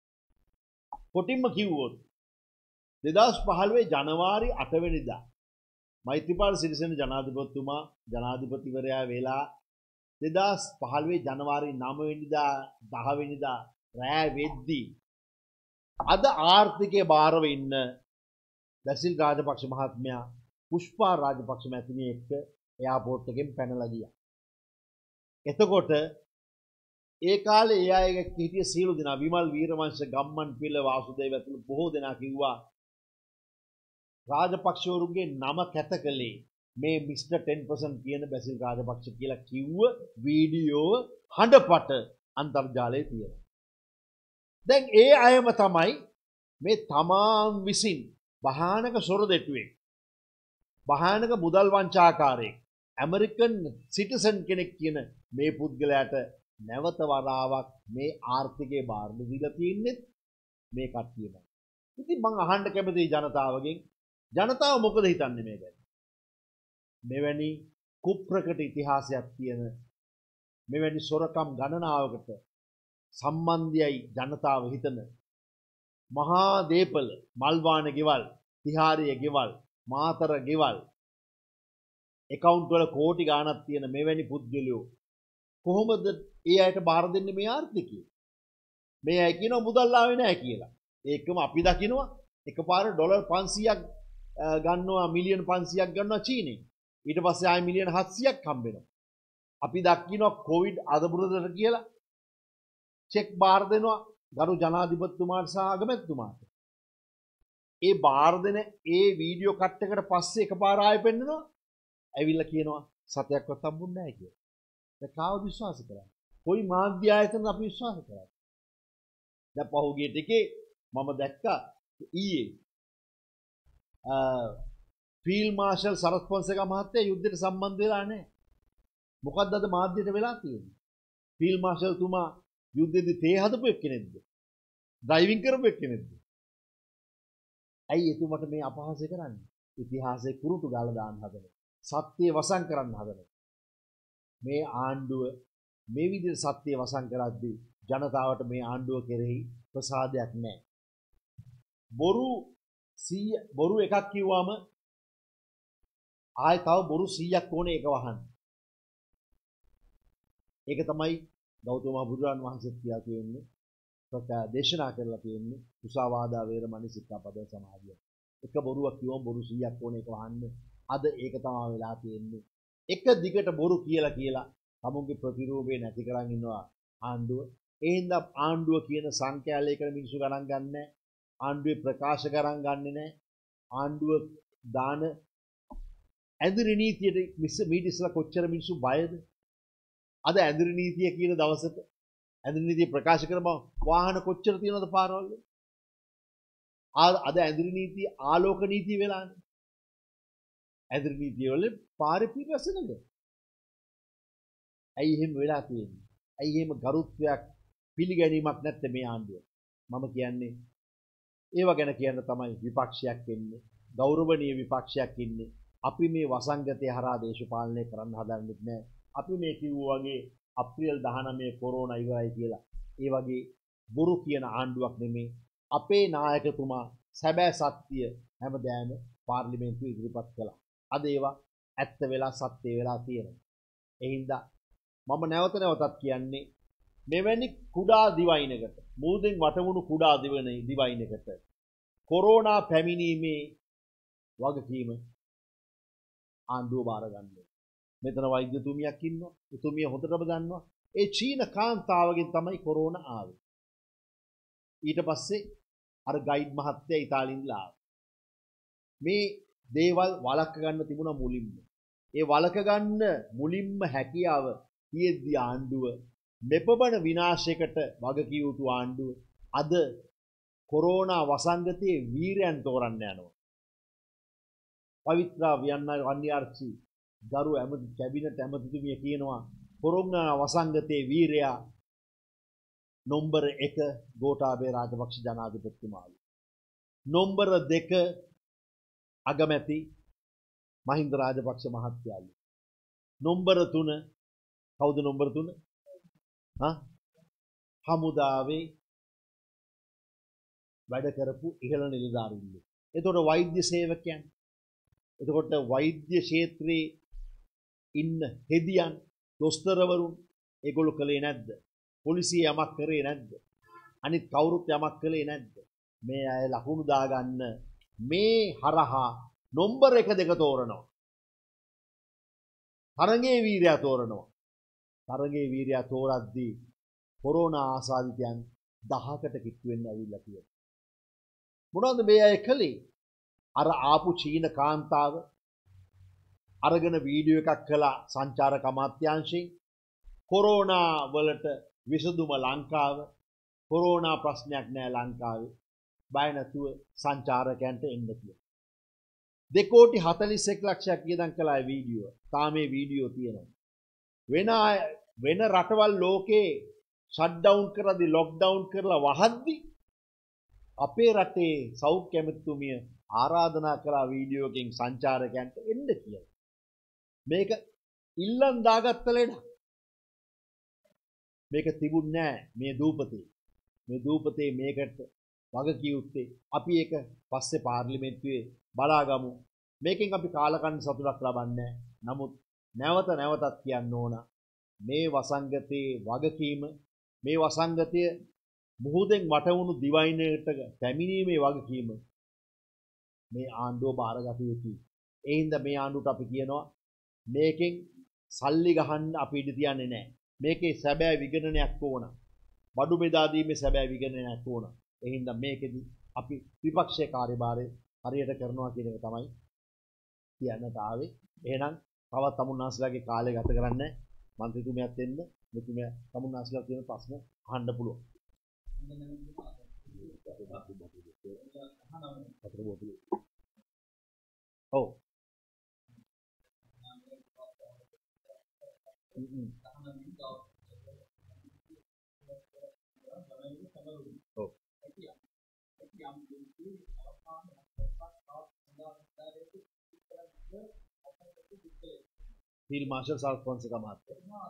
කොටින්ම කිව්වොත් දෙදහස් පහළොව ජනවාරි අට වෙනිදා මෛත්‍රීපාල සිරිසේන ජනාධිපතිතුමා ජනාධිපතිවරයා වෙලා දෙදහස් පහළොව ජනවාරි නව වෙනිදා දහ වෙනිදා රෑ වෙද්දී අද ආර්ථිකයේ බාරව ඉන්න බැසිල් රාජපක්ෂ මහත්මයා පුෂ්පා රාජපක්ෂ මැතිණිය එක්ක එයාපෝට් එකෙන් පැනලා ගියා. එතකොට ඒ කාලේ ඒ අයගේ හිටිය සියලු දෙනා විමල් වීරවංශ ගම්මන්පිල වාසුදේව ඇතුළු බොහෝ දෙනා කිව්වා රාජපක්ෂවරුන්ගේ නම කැත කළේ මේ මිස්ටර් ටෙන් පර්සන්ට් කියන බැසිල් රාජපක්ෂ කියලා කිව්ව වීඩියෝ හඬපට අන්තර්ජාලයේ තියෙනවා. දැන් ඒ අයම තමයි මේ තමාම් විසින් භයානක සොර දෙටුවෙක් භයානක මුදල් වංචාකාරයෙක් ඇමරිකන් සිටිසන් කෙනෙක් කියන මේ පුද්ගලයාට නැවත වරාවක් මේ ආර්ථිකයේ බාර දීලා තියෙන්නේ මේ කට්ටියමයි. ඉතින් මම අහන්න කැමතියි ජනතාවගෙන් ජනතාව මොකද හිතන්නේ මේ ගැන? මෙවැනි කුප්‍රකට ඉතිහාසයක් තියෙන මෙවැනි සොරකම් ගණනාවකට සම්බන්ධයයි ජනතාව හිතන මහා දීපල මල්වාන ගෙවල් තිහාරිය ගෙවල් මාතර ගෙවල් account වල කෝටි ගාණක් තියෙන මෙවැනි පුද්ගලයෝ කොහොමද ඒ අයට බාර දෙන්නේ මේ ආර්ථිකය? මේ අය කියනවා මුදල් ආවේ නැහැ කියලා. ඒකම අපි දකිනවා එකපාර ඩොලර් පන්සීයක් ගන්නවා මිලියන පන්සීයක් ගන්නවා චීනෙන්. ඊට පස්සේ ආය මිලියන හත්සියයක් හම්බ වෙනවා. අපි දකිනවා කොවිඩ් අදබුරදට කියලා චෙක් බාර දෙනවා ගරු ජනාධිපතිතුමාට සහ අගමැතිතුමාට. ඒ බාර දෙන ඒ වීඩියෝ කට් එකට පස්සේ එකපාර ආයෙ පෙන්නනවා. ඇවිල්ලා කියනවා සතයක්වත් හම්බුන්නේ නැහැ කියලා. ඒක කාවද විශ්වාස කරන්නේ? කොයි මාධ්‍ය ආයතනද අපි විශ්වාස කරන්නේ? දැන් පහුගිය ටිකේ මම දැක්කා ඊයේ ෆීල්ඩ් මාෂල් සරත් ෆොන්සේකා මහත්තයා යුද්ධයට සම්බන්ධ වෙලා නැහැ. මොකද්ද අද මාධ්‍යයට වෙලා තියෙන්නේ? ෆීල්ඩ් මාෂල් තුමා යුද්ධෙදි තේ හදපු එක්කෙනෙක්ද? ඩ්‍රයිවිං කරපු එක්කෙනෙක්ද? ඇයි එතුමට මේ අපහාසය කරන්නේ? ඉතිහාසයේ කුරුටු ගාලා දාන්න හදන. සත්‍ය වසන් කරන්න හදන. මේ ආණ්ඩුව මේ විදිහට සත්‍ය වසන් කරද්දී ජනතාවට මේ ආණ්ඩුව කෙරෙහි ප්‍රසාදයක් නැහැ. බොරු සීය බොරු එකක් කිව්වම ආයෙ තව බොරු සීයක් ඕනේ ඒක වහන්න. ඒක තමයි ගෞතම බුදුරන් වහන්සේ කියලා කියන්නේ. ප්‍රකා දේශනා කරලා තියෙන්නේ මුසාවාදා වේරමණී සික්ඛාපද සමාදිය. එක බොරුවක් කිව්වම බොරු සීයක් ඕනේ ඒක වහන්න. අද ඒක තමයි වෙලා තියෙන්නේ. එක දිගට බොරු කියලා කියලා තමුන්ගේ ප්‍රතිරූපේ නැති කරන් ඉන්නවා ආණ්ඩුව. ඒ හින්දා ආණ්ඩුව කියන සංඛ්‍යාලයකට මිනිස්සු ගණන් ගන්නෑ. ආණ්ඩුවේ ප්‍රකාශ කරන් ගන්නෙ නෑ. ආණ්ඩුව දාන ඇඳුරු නීතියට මිස් මීට ඉස්සලා කොච්චර මිනිස්සු බයද? අද ඇඳුරු නීතිය කියන දවසට ඇඳුරු නීතිය ප්‍රකාශ කරම වාහන කොච්චර තියෙනවද පාරවල් වල? අද ඇඳුරු නීතිය ආලෝක නීතිය වෙලානේ. ඇඳුරු නීතිය වල පාරේ පිටවසනද? ඇයි එහෙම වෙලා තියෙන්නේ? ඇයි එහෙම ගරුත්වයක් පිළිගැනීමක් නැත්තේ මේ ආණ්ඩුව? මම කියන්නේ ඒව ගැන කියන්න තමයි විපක්ෂයක් ඉන්නේ. ගෞරවනීය විපක්ෂයක් ඉන්නේ. අපි මේ වසංගතය හරහා දේශපාලනය කරන්න හදන්නේ නැහැ. අපි මේ කිව්වා වගේ අප්‍රේල් දහනවය කොරෝනා ඉවරයි කියලා. ඒ වගේ බොරු කියන ආණ්ඩුවක් නෙමේ. අපේ නායකතුමා සැබෑ සත්‍ය හැමදාම පාර්ලිමේන්තුවේ ඉදිරිපත් කළා. අද ඒවා ඇත්ත වෙලා සත්‍ය වෙලා තියෙනවා. ඒ හින්දා මම නැවත නැවතත් කියන්නේ මෙවැනි කුඩා දිවයිනකට මූදෙන් වටවුණු කුඩා දිවයින දිවයිනකට කොරෝනා පැමිණීමේ වගකීම ආණ්ඩුව බාර ගන්නවා. මෙතන වෛද්‍යතුමියක් ඉන්නවා. එතුමිය හොඳටම දන්නවා. ඒ චීන කාන්තාවගෙන් තමයි කොරෝනා ආවේ. ඊට පස්සේ අර ගයිඩ් මහත්තයා ඉතාලියෙන් ආවා. මේ දේවල් වළක්ව ගන්න තිබුණා මුලින්ම. ඒ වළක ගන්න මුලින්ම හැකියාව තියෙද්දී ආණ්ඩුව මෙපමණ විනාශයකට වගකිය යුතු ආණ්ඩුව අද කොරෝනා වසංගතයේ වීරයන් තෝරන්න යනවා. පවිත්‍රා වන්‍යාර්චි ගරු ඇමති කැබිනට් ඇමතිතුමිය කියනවා කොරෝනා වසංගතයේ වීරයා නම්බර එක ගෝඨාභය රාජපක්ෂ ජනාධිපතිතුමාලු. නම්බර දෙක අගමැති මහින්ද රාජපක්ෂ මහත්තයාලු. නම්බර තුන කවුද නම්බර තුන? හා හමුදාවේ වැඩ කරපු ඉහළ නිලධාරීන්ලු. එතකොට වෛද්‍ය සේවකයන්, එතකොට වෛද්‍ය ක්ෂේත්‍රයේ ඉන්න හෙදියන්, දොස්තරවරුන් ඒගොල්ලෝ කළේ නැද්ද? පොලිසිය යමක් කරේ නැද්ද? අනිත් කවුරුත් යමක් කළේ නැද්ද? මේ අය ලකුණු දාගන්න මේ හරහා නම්බර එක දෙක තෝරනවා. තරඟේ වීරයා තෝරනවා. තරඟේ වීරයා තෝරද්දී කොරෝනා ආසාදිතයන් දහකට කිට්ටු වෙන්න ඇවිල්ලා තියෙනවා. මොනවද මේ අය කළේ? අර ආපු චීන කාන්තාව අරගෙන වීඩියෝ එකක් කළා සංචාරක අමාත්‍යාංශයෙන්. කොරෝනා වලට විසඳුම ලංකාව. කොරෝනා ප්‍රශ්නයක් නෑ ලංකාවේ. බය නැතුව සංචාරකයන්ට එන්න කියලා. දෙකෝටි හතළිස් එක් ලක්ෂයක් වියදම් කළා ඒ වීඩියෝ. තාම මේ වීඩියෝ තියෙනවා. වෙන වෙන රටවල් ලෝකේ ෂට් ඩවුන් කරද්දි ලොක් ඩවුන් කරලා වහද්දි අපේ රටේ සෞඛ්‍ය ඇමතිතුමිය ආරාධනා කළා වීඩියෝ එකෙන් සංචාරකයන්ට එන්න කියලා. මේක ඉල්ලන් දාගත්ත ලෙඩක්. මේක තිබුණේ නැහැ මේ දූපතේ. මේ දූපතේ මේකට වගකිය යුත්තේ අපි ඒක පස්සේ පාර්ලිමේන්තුවේ බලාගමු. මේකෙන් අපි කාලකන්ණි සතුටක් ලබන්නේ. නමුත් නැවත නැවතත් කියන්න ඕන මේ වසංගතයේ වගකීම මේ වසංගතය මුහුදෙන් වටවුණු දිවයිනකට පැමිණීමේ වගකීම මේ ආණ්ඩුව බාරගත යුතුයි. ඒ හින්දා මේ ආණ්ඩුවට අපි කියනවා මේකෙන් සල්ලි ගහන්න අපි ඉඩ තියන්නේ නැහැ. මේකේ සැබෑ විගණනයක් ඕන. බඩු බෙදා දීමේ සැබෑ විගණනයක් ඕන. ඒ හින්දා මේකෙදි අපි විපක්ෂයේ කාර්යභාරය හරියට කරනවා කියන එක තමයි කියන්නට ආවේ. එහෙනම් තවත් තමුන්නාස්ලාගේ කාලය ගත කරන්න මන්ත්‍රීතුමියත් එන්න මෙතුමිය තමුන්නාස්ලා තියෙන ප්‍රශ්න අහන්න පුළුවන්. ඔව්. හ්ම් හ්ම්. ඔව්. ෆීල්ඩ් මාෂල් සරත් ෆොන්සේකා මහත්තයා.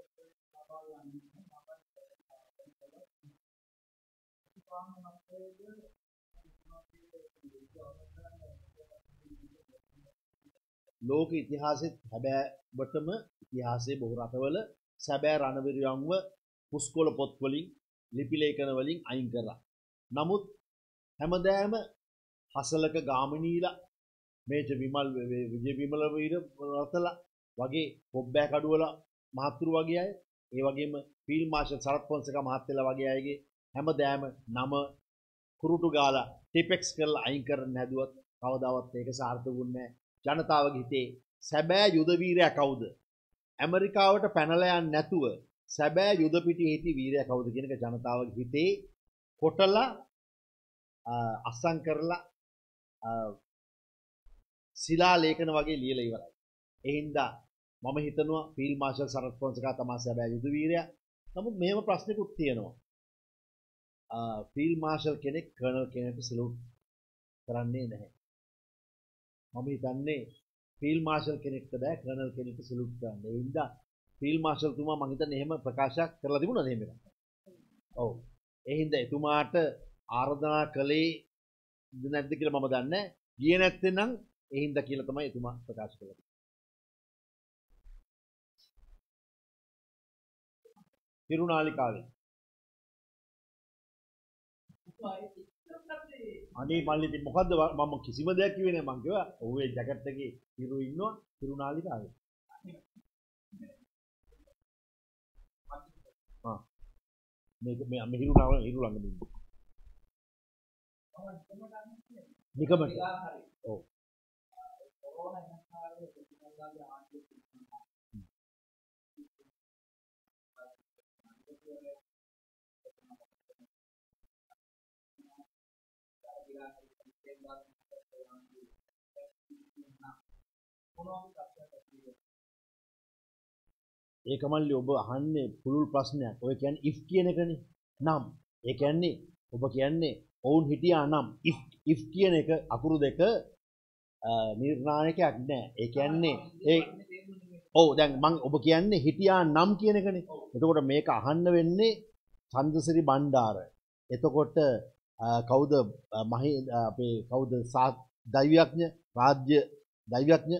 ලෝක ඉතිහාසෙත් හැබෑවටම ඉතිහාසයේ බොහෝ රටවල සැබෑ රණවිරුවන්ව පුස්කොළ පොත් වලින් ලිපි ලේඛන වලින් අයින් කරා. නමුත් හැමදාම හසලක ගාමිණීලා මේජ විමල් විජය විමල වීර රතලා වගේ පොබ්බෑ කඩුවල මහත්තුරු වගේ අය, ඒ වගේම ෆීල්ඩ් මාෂල් සරත් ෆොන්සේකා මහත්තයලා වගේ අයගේ හැමදාම නම කුරුටු ගාලා ටිපෙක්ස් කරලා අයින් කරන්න හැදුවත් කවදාවත් ඒක සාර්ථක වුණේ නැහැ. ජනතාවගේ හිතේ සැබෑ යුද වීරයා කවුද? ඇමරිකාවට පැනලා යන්නේ නැතුව සැබෑ යුද පිටියේ හිටි වීරයා කවුද කියන එක ජනතාවගේ හිතේ කොටලා අස්සම් කරලා ශිලා ලේඛන වගේ ලියලා ඉවරයි. ඒ හින්දා මම හිතනවා ෆීල්ඩ් මාෂල් සරත් ෆොන්සේකා තමයි සැබෑ යුද වීරයා. නමුත් මෙහෙම ප්‍රශ්නකුත් තියෙනවා. ෆීල්ඩ් මාෂල් කෙනෙක් කර්නල් කෙනෙක්ට සලූට් කරන්නේ නැහැ. මම හිතන්නේ ෆීල්ඩ් මාෂල් කෙනෙක්ට බෑ කර්නල් කෙනෙක්ට සලූට් කරන්න. ඒ හින්දා ෆීල්ඩ් මාෂල් තුමා මම හිතන්නේ එහෙම ප්‍රකාශයක් කරලා තිබුණාද එහෙම එකක්? ඔව්. ඒ හින්දා එතුමාට ආරාධනා කළේ නැද්ද කියලා මම දන්නේ නැහැ. ගියේ නැත්නම් ඒ හින්දා කියලා තමයි එතුමා ප්‍රකාශ කළේ. තිරුනාලිකාවේ අනේ මල්ලි ඉතින් මොකද්ද මම කිසිම දෙයක් කිව්වේ නෑ මං කිව්වා ඔහුගේ ජැකට් එකේ හිරු ඉන්නවා තිරුනාලිකාවේ. ආ මේක මේ මේ හිරු නාව හිරු ළඟ ඉන්නේ. නිකමට. ඔව්. කොරෝනා එන කාලේ ප්‍රතිපදාවේ ආන්දෝලනය ඒක මල්ලි ඔබ අහන්නේ පුළුල් ප්‍රශ්නයක්. ඔය කියන්නේ if කියන එකනේ. නම්. ඒ කියන්නේ ඔබ කියන්නේ ඔවුන් හිටියා නම් if if කියන එක අකුරු දෙක නිර්ණායකයක් නෑ. ඒ කියන්නේ ඒ ඔව් දැන් මම ඔබ කියන්නේ හිටියා නම් කියන එකනේ. එතකොට මේක අහන්න වෙන්නේ චන්ද්‍රසිරි බණ්ඩාර. එතකොට කවුද මහේ අපේ කවුද දෛවඥ රාජ්‍ය දෛවඥ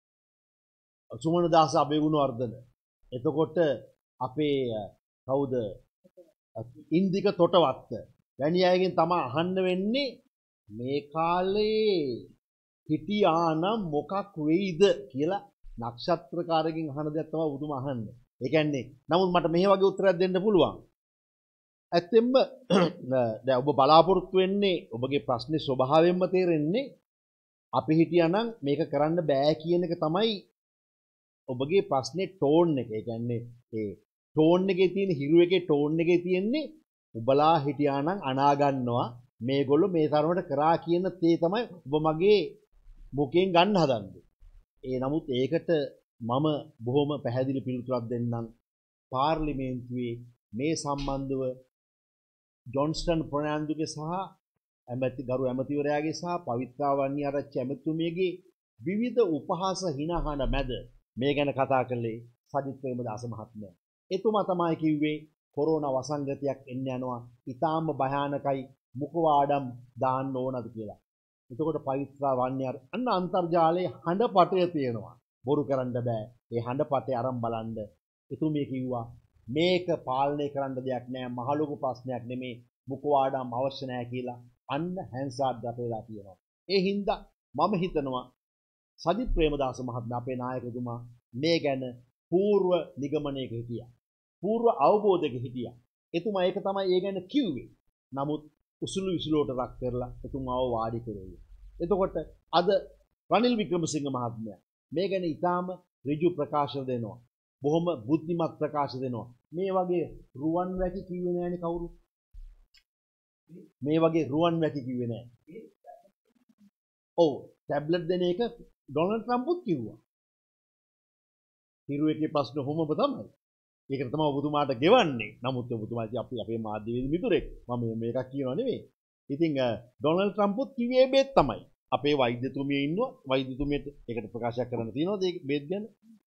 සුමනදාස අබේගුණවර්ධන. එතකොට අපේ කවුද ඉන්දික තොටවත්ත වැනි අයගෙන් තමයි අහන්න වෙන්නේ මේ කාලේ හිටියා නම් මොකක් වෙයිද කියලා නක්ෂත්‍රකාරකින් අහන දේ තමයි උතුම අහන්නේ. ඒ කියන්නේ නමුත් මට මෙහෙ වගේ උත්තරයක් දෙන්න පුළුවන්. ඇත්තෙන්ම දැන් ඔබ බලාපොරොත්තු වෙන්නේ ඔබගේ ප්‍රශ්නේ ස්වභාවයෙන්ම තේරෙන්නේ අපි හිටියා නම් මේක කරන්න බෑ කියන එක තමයි ඔබගේ ප්‍රශ්නේ ටෝන් එක. ඒ කියන්නේ ඒ ටෝන් එකේ තියෙන හිරු එකේ ටෝන් එකේ තියෙන්නේ ඔබලා හිටියා නම් අනා ගන්නවා මේගොල්ලෝ මේ තරමට කරා කියන තේ තමයි ඔබ මගේ මුකෙන් ගන්න හදන්නේ. ඒ නමුත් ඒකට මම බොහොම පැහැදිලි පිළිතුරක් දෙන්නම්. පාර්ලිමේන්තුවේ මේ සම්බන්ධව ජොන්ස්ටන් ප්‍රනාන්දුගේ සහ ඇමති ගරු ඇමතිවරයාගේ සහ පවිත්‍රා වන්නිආරච්චි ඇමතුමියගේ විවිධ උපහාස හිනහන මැද මේ ගැන කතා කළේ සජිත් ප්‍රේමදාස මහත්මයා. එතුමා තමයි කිව්වේ කොරෝනා වසංගතයක් එන්න යනවා. ඊටාම භයානකයි මුඛවාඩම් දාන්න ඕනද කියලා. එතකොට පවිත්‍රා වන්නිආර අන්න අන්තර්ජාලයේ හඬපටය තියෙනවා. බොරු කරන්න බෑ. ඒ හඬපටය අරන් බලන්න. එතුමිය කිව්වා මේක පාලනය කරන්න දෙයක් නෑ. මහලොකු ප්‍රශ්නයක් නෙමේ. මුඛවාඩම් අවශ්‍ය නෑ කියලා අන්න හැන්සාඩ් ගත වෙලා තියෙනවා. ඒ හින්දා මම හිතනවා සජිත් ප්‍රේමදාස මහත්මයා අපේ නායකතුමා මේ ගැන పూర్ව නිගමනයක හිටියා. పూర్ව අවබෝධයක හිටියා. එතුමා ඒක තමයි ඒ ගැන කිව්වේ. නමුත් උසුළු විසුළුවට රක් කරලා එතුමාව වාඩි කරේ. එතකොට අද රනිල් වික්‍රමසිංහ මහත්මයා මේ ගැන ඊටාම ඍජු ප්‍රකාශ දෙනවා. බොහොම බුද්ධිමත් ප්‍රකාශ දෙනවා. මේ වගේ රුවන් වැකි කිව්වේ නෑනේ කවුරු. මේ වගේ රුවන් වැකි කිව්වේ නෑ. ඔව් ටැබ්ලට් දෙන එක ඩොනල්ඩ් ට්‍රම්ප්ත් කිව්වා. හිරු එකේ ප්‍රශ්න කොහොමද තමයි. ඒකට තමයි ඔබතුමාට ගෙවන්නේ. නමුත් ඔබතුමා ඉතින් අපි අපේ මාධ්‍යවේදී මිතුරෙක්. මම මේකක් කියනවා නෙවෙයි. ඉතින් ඩොනල්ඩ් ට්‍රම්ප්ත් කිව්වේ බේත් තමයි. අපේ වෛද්‍යතුමිය ඉන්නවා. වෛද්‍යතුමියට ඒකට ප්‍රකාශයක් කරන්න තියෙනවද ඒ බේත් ගැන?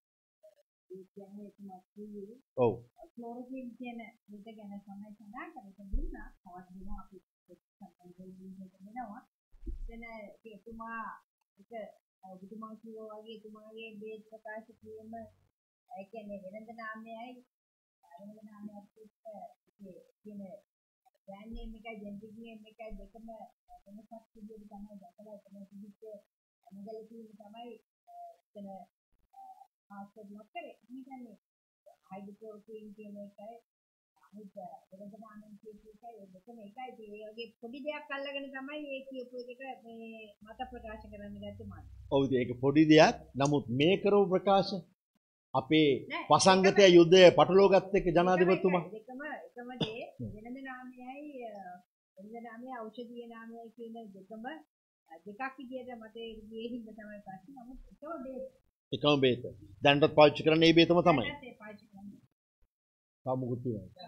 ඔව්. ක්ලෝරෝෆිල් කියන දෙක ගැන තමයි සඳහන් කරලා දුන්නා. තවත් දෙනවා අපි දෙනවා. එතන එතුමා එක ඔබතුමා කිව්වා වගේ එතුමාගේ බේත් ප්‍රකාශ කිරීම ඒ කියන්නේ වෙනද නාමයයි වෙනද නාමයක් එක්ක කියන බ්‍රෑන්ඩ් නේම් එකයි ජෙනරික් නේම් එකයි දෙකම වෙනසක් විදිහට තමයි දැකලා එතන තිබිච්ච මොකද කියන්නේ තමයි එතන ආස්තර ලොක්කේ මේ කියන්නේ හයිඩ්‍රෝක්ලෝරින් කියන එකයි අනිත් වෙනද නාමයෙන් කියන එකයි දෙකම එකයි ඒ වගේ පොඩි දෙයක් අල්ලගෙන තමයි මේ කියපු එකට මේ මත ප්‍රකාශ කරන්න ගත්තේ මම. ඔව් ඒක පොඩි දෙයක්. නමුත් මේ කරපු ප්‍රකාශ අපේ වසංගතය යුද්ධය පටලවාගත්ත එක ජනාධිපතිතුමා එකම එකම දේ වෙනද නාමයයි වෙනද නාමයයි ඖෂධීය නාමයයි කියන දෙකම දෙකක් විදියට මට ගියේ හින්ද තමයි ප්‍රශ්නේ. නමුත් ඒකෝ බේත් එකම බේත. දැන්වත් පාවිච්චි කරන්නේ මේ බේතම තමයි. ඒ පාවිච්චි කරන්නේ. තා මොකුත් තියෙනවා.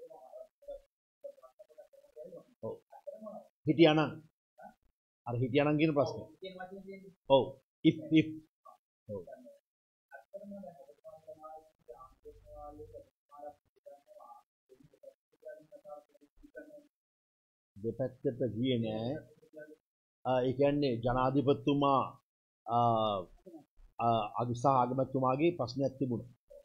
ඔව්. හිටියානම් අර හිටියානම් කියන ප්‍රශ්නේ. ඔව්. if if ඔව්. දෙපැත්තට ගියේ නෑ. ඒ කියන්නේ ජනාධිපතිතුමා අදිසා ආගමතුමාගේ ප්‍රශ්නයක් තිබුණා.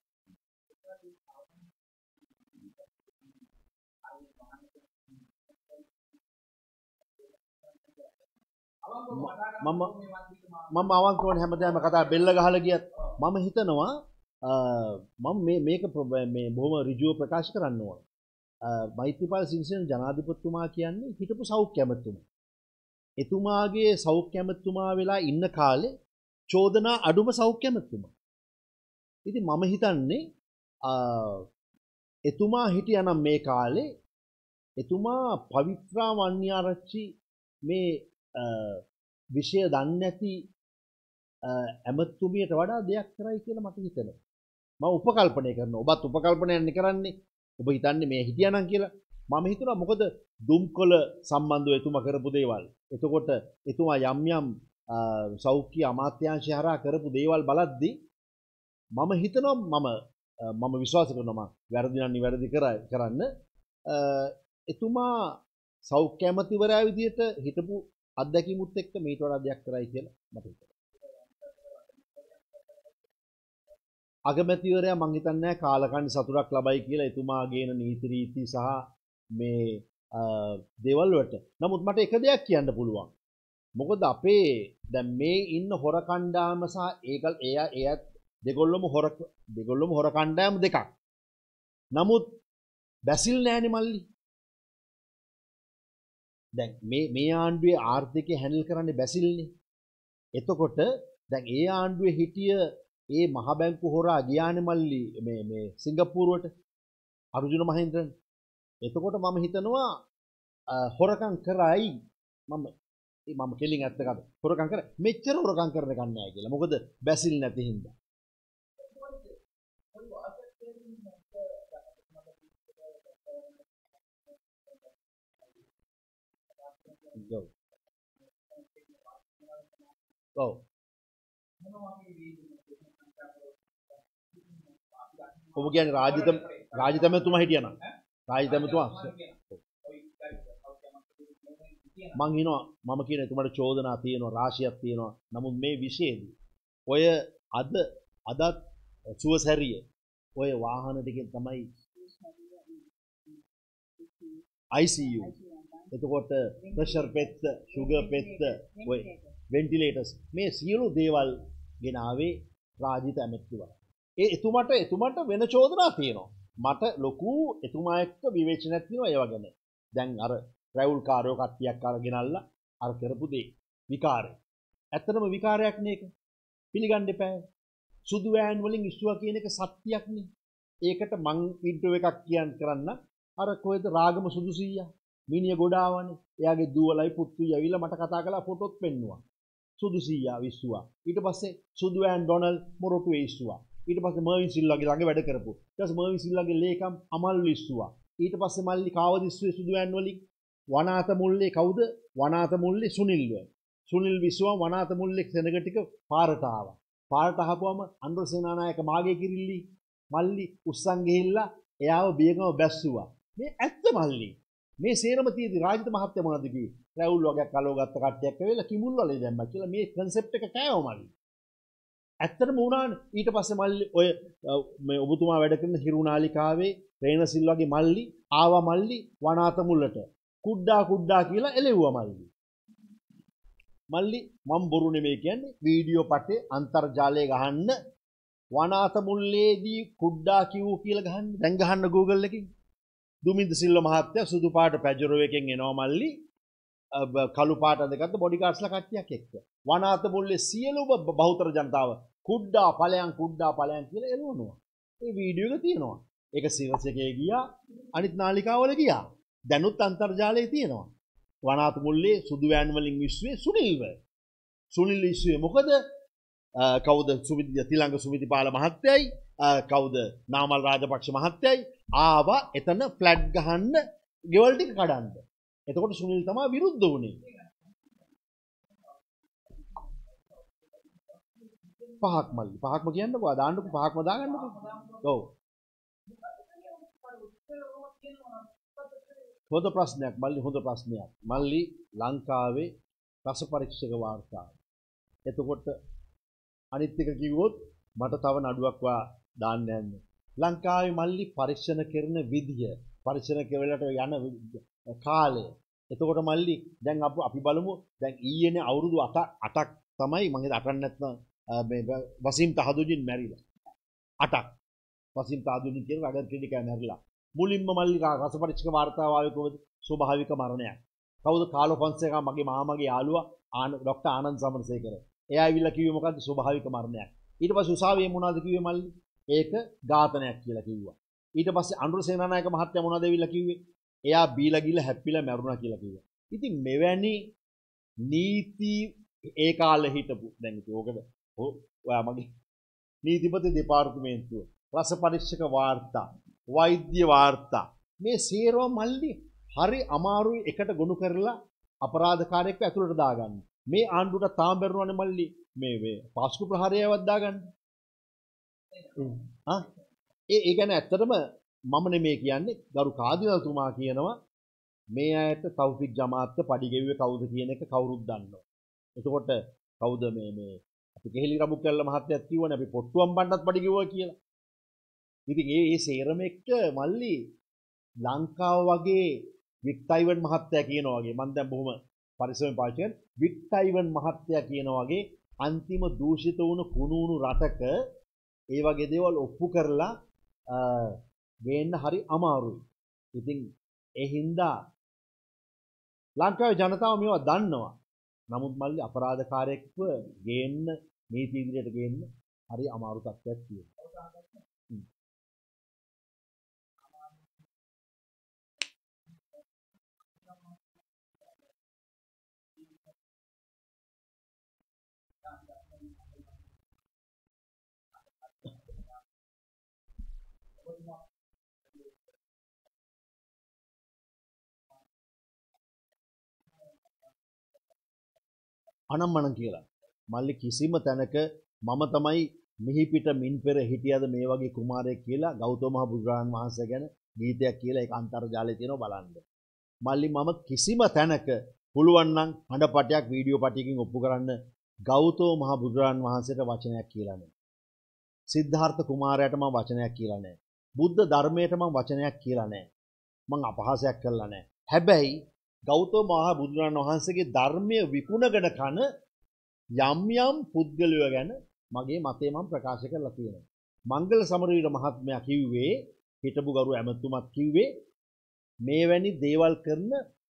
මම මම අවංකවනේ හැමදාම කතා බෙල්ල ගහලා ගියත් මම හිතනවා මම මේ මේක මේ බොහොම ඍජුව ප්‍රකාශ කරන්න ඕන. මෛත්‍රීපාල සිරිසේන ජනාධිපතිතුමා කියන්නේ හිටපු සෞඛ්‍ය ඇමතුමා. එතුමාගේ සෞඛ්‍ය ඇමතුමා වෙලා ඉන්න කාලේ චෝදනා අඩුම සෞඛ්‍ය ඇමතුමා. ඉතින් මම හිතන්නේ එතුමා හිටියානම් මේ කාලේ එතුමා පවිත්‍රා වන්‍යාරච්චි මේ විෂය දන්නේ නැති ඇමතුමියට වඩා දෙයක් කරයි කියලා මට හිතෙනවා. මම උපකල්පනය කරනවා. ඔබත් උපකල්පනයක් කරන්නේ. ඔබ හිතන්නේ මේ හිටියානම් කියලා. මම හිතනවා මොකද දුම්කොළ සම්බන්ධව එතුමා කරපු දේවල්. එතකොට එතුමා යම් යම් සෞඛ්‍ය අමාත්‍යාංශය හරහා කරපු දේවල් බලද්දී මම හිතනවා මම මම විශ්වාස කරනවා මම වැරදි නම් නිවැරදි කරන්න එතුමා සෞඛ්‍ය ඇමතිවරයා විදියට හිටපු අත්දැකීමුත් එක්ක මේට වඩා දෙයක් කරයි කියලා මට හිතෙනවා. අගමැතිවරයා මං හිතන්නේ නැහැ කාලකන්ණි සතුටක් ලබයි කියලා එතුමා ගේන නීති රීති සහ මේ දේවල් වලට. නමුත් මට එක දෙයක් කියන්න පුළුවන්. මොකද අපේ දැන් මේ ඉන්න හොර කණ්ඩායම සහ ඒකල් එයා එයත් දෙගොල්ලොම හොර දෙගොල්ලොම හොර කණ්ඩායම් දෙකක්. නමුත් බැසිල් නෑනේ මල්ලි. දැන් මේ මේ ආණ්ඩුවේ ආර්ථිකය හැන්ඩල් කරන්නේ බැසිල්නේ. එතකොට දැන් ඒ ආණ්ඩුවේ හිටිය ඒ මහ බැංකු හොරා ගියානේ මල්ලි මේ මේ සිංගප්පූරුවට අර්ජුන මහේන්ද්‍රන්. එතකොට මම හිතනවා හොරකම් කරයි මම මම කෙලින් ඇත්ත කතාව. හොරකම් කර මෙච්චර හොරකම් කරන එකක් නෑ කියලා. මොකද බැසිල් නැති හින්දා. ඔව්. ඔව්. ඔබ කියන්නේ රාජිතම රාජිතමතුමා හිටියනම් රාජිතමතුමා මං හිනවා මම කියන එතුමාට චෝදනා තියෙනවා රාශියක් තියෙනවා. නමුත් මේ විශේෂදී ඔය අද අදත් සුවසැරිය ඔය වාහන ටිකෙන් තමයි I C U එතකොට ප්‍රෙෂර් පෙත්ත ෂුගර් පෙත්ත ඔය වෙන්ටිලේටර්ස් මේ සියලු දේවල් ගෙනාවේ රාජිත ඇමතිතුමා. ඒ එතුමාට එතුමාට වෙන චෝදනා තියෙනවා. මට ලොකු එතුමා එක්ක විවේචනයක් තියෙනවා ඒව ගැන. දැන් අර ට්‍රැවල් කාරයෝ කට්ටියක් අරගෙන අල්ලා අර කරපු දේ විකාරය. ඇත්තටම විකාරයක් නේ ඒක. පිළිගන්න එපා. සුදු වෑන් වලින් ඉස්සුවා කියන එක සත්‍යයක් නේ. ඒකට මං ඉන්ටර්වයුව එකක් කියන්න කරන්න අර කොහෙද රාගම සුදු සීයා මිනිහ ගොඩාවනේ. එයාගේ දුවලයි පුතුයි ඇවිල්ලා මට කතා කරලා ෆොටෝත් පෙන්නුවා. සුදු සීයා විශ්ුවා. ඊට පස්සේ සුදු ඇන් ඩොනල්ඩ් මොරටුවේ ඉස්සුවා. ඊට පස්සේ මර්වින් සිල්ලාගේ ළඟ වැඩ කරපු. ඊට පස්සේ මර්වින් සිල්ලාගේ ලේකම් අමල් විශ්ුවා. ඊට පස්සේ මල්ලි කාවදිස්සුවේ සුදු ඇන් වලින් වනාත මුල්ලේ කවුද? වනාත මුල්ලේ සුනිල්ව. සුනිල් විශ්ුවා වනාත මුල්ලේ සෙනග ටික පාරට ආවා. පාරට ආපුවම අනුර සේනානායක මාගේ කිරිල්ලි මල්ලි උස්සන් ගිහිල්ලා එයාව බියගම බැස්සුවා. මේ ඇත්ත මල්ලි. මේ සේරම තියෙදි රාජිත මහත්තයා මොනවද කිව්වේ? රැවුල් වගේ කලව ගත්ත කට්ටියක් ඇවිල්ලා කිමුල් වලේ දැම්මා කියලා මේ concept එක කෑව මල්ලි. ඇත්තටම වුණානේ. ඊට පස්සේ මල්ලි ඔය මේ ඔබතුමා වැඩ කරන හිරුනාලිකාවේ රේනසිල් වගේ මල්ලි ආවා මල්ලි වනාත මුල්ලට. කුඩ්ඩා කුඩ්ඩා කියලා එළෙව්වා මල්ලි. මල්ලි මම බොරු නෙමෙයි කියන්නේ වීඩියෝ පටේ අන්තර්ජාලයේ ගහන්න වනාත මුල්ලේදී කුඩ්ඩා කිව්ව කියලා ගහන්න. දැන් ගහන්න Google එකකින්. දුමින්ද සිල්ව මහත්තයා සුදු පාට පැජරෝ එකෙන් එනවා මල්ලි කළු පාට දෙකත් බොඩිගාඩ්ස්ලා කට්ටියක් එක්ක වනාත මුල්ලේ සියලුම බහුතර ජනතාව කුඩ්ඩා ඵලයන් කුඩ්ඩා ඵලයන් කියලා එළවනවා. ඒ වීඩියෝ එක තියෙනවා. ඒක සිරස් එකේ ගියා අනිත් නාලිකාවල ගියා. දැනුත් අන්තර්ජාලයේ තියෙනවා. වනාත මුල්ලේ සුදු වෑන් වලින් විශ්වයේ සුනිල්ව. සුනිල් විශ්වයේ මොකද කවුද සුවිදි තිලංග සුවිදිපාල මහත්තයයි කවුද නාමල් රාජපක්ෂ මහත්තයයි ආවා එතන ෆ්ලැට් ගහන්න ගෙවල් ටික කඩන්න. එතකොට සුනිල් තමයි විරුද්ධ වුණේ. පහක් මල්ලි පහක්ම කියන්නකෝ දාන්නකෝ පහක්ම දාගන්නකෝ. ඔව්. හොඳ ප්‍රශ්නයක් මල්ලි හොඳ ප්‍රශ්නයක්. මල්ලි ලංකාවේ රස පරීක්ෂක වාර්තාව. එතකොට අනිත් එක කිව්වොත් මට තව නඩුවක් වා දාන්න යන්නේ. ලංකාවේ මල්ලි පරීක්ෂණ කරන විදිය, පරීක්ෂණ කෙරෙලට යන කාලය. එතකොට මල්ලි දැන් අපි බලමු දැන් ඊයේනේ අවුරුදු අටක් තමයි මම හිත අටක් නැත්නම් මේ වසීම් තහදුදීන් මැරිලා. අටක්. වසීම් තහදුදීන් කියන රඩර් ක්ලිනිකේ මැරිලා. මුලින්ම මල්ලි රස පරීක්ෂක වාර්තාව ආවේ කොහොමද? ස්වභාවික මරණයක්. කවුද? කාලෝ ෆොන්සේකා මගේ මාමාගේ යාළුවා ડોක්ටර් ආනන්ද සමරසේකර. එයා ඇවිල්ලා කිව්වේ මොකද්ද? ස්වභාවික මරණයක්. ඊට පස්සේ උසාවියේ මොනවද කිව්වේ මල්ලි? ඒක ඝාතනයක් කියලා කිව්වා. ඊට පස්සේ අනුර සේනානායක මහත්තයා මොනවද ඇවිල්ලා කිව්වේ? එයා බීලා ගිහලා හැප්පිලා මැරුණා කියලා කිව්වා. ඉතින් මෙවැනි නීති ඒ කාලේ හිටපු දැන් ඉතින් ඕකද ඔයා මගේ නීතිපති දෙපාර්තමේන්තුව රස පරීක්ෂක වාර්තා වෛද්‍ය වාර්තා මේ සේරව මල්ලි හරි අමාරුයි එකට ගොනු කරලා අපරාධකාරයෙක්ව ඇතුළට දාගන්න. මේ ආණ්ඩුවට තාම බැරුණානේ මල්ලි මේ මේ පාස්කු ප්‍රහාරයවත් දාගන්න. ආ ඒ ඒ කියන්නේ ඇත්තටම මම නෙමෙයි කියන්නේ ගරු කාදිනල්තුමා කියනවා මේ අයට තෞෆික් ජමාත්ත පඩි ගෙව්වේ කවුද කියන එක කවුරුත් දන්නවා. එතකොට කවුද මේ මේ අපි කෙහෙලි රඹුකැල්ල මහත්තයත් කිව්වනේ අපි පොට්ටුවම් බණ්ඩත් පඩි ගෙවුවා කියලා. ඉතින් ඒ ඒ සේරම එක්ක මල්ලි ලංකාව වගේ වික්ටයිවන් මහත්තයා කියනවා වගේ මම දැන් බොහොම පරිස්සමෙන් පාවිච්චි කරන වික්ටයිවන් මහත්තයා කියනවා වගේ අන්තිම දූෂිත වුණු කුණුණු රටක ඒ වගේ දේවල් ඔප්පු කරලා ගේන්න හරි අමාරුයි. ඉතින් ඒ හින්දා ලංකාවේ ජනතාව මේවා දන්නවා. නමුත් මල්ලි අපරාධකාරයෙක්ව ගේන්න නීති ඉදිරියට ගේන්න හරි අමාරු තත්ත්වයක් තියෙනවා. අනම්මනම් කියලා මල්ලි කිසිම තැනක මම තමයි මිහිපිට මින් පෙර හිටියද මේ වගේ කුමාරයෙක් කියලා ගෞතම මහ බුදුරජාණන් වහන්සේ ගැන නීතියක් කියලා ඒක අන්තර්ජාලයේ තියෙනවා බලන්න. මල්ලි මම කිසිම තැනක පුළුවන් නම් හඬපටයක් වීඩියෝ පටයකින් ඔප්පු කරන්න ගෞතම මහ බුදුරජාණන් වහන්සේට වචනයක් කියලා නැහැ. සිද්ධාර්ථ කුමාරයාට මම වචනයක් කියලා නැහැ. බුද්ධ ධර්මයට මම වචනයක් කියලා නැහැ. මම අපහාසයක් කළා නැහැ. හැබැයි ගෞතම මහ බුදුරජාණන් වහන්සේගේ ධර්මයේ විකුණගෙන කන යම් යම් පුද්ගලයෝ ගැන මගේ මතය මම ප්‍රකාශ කරලා තියෙනවා. මංගල සමරවීර මහත්මයා කිව්වේ හිටපු ගරු ඇමතුමත් කිව්වේ මේවැනි දේවල් කරන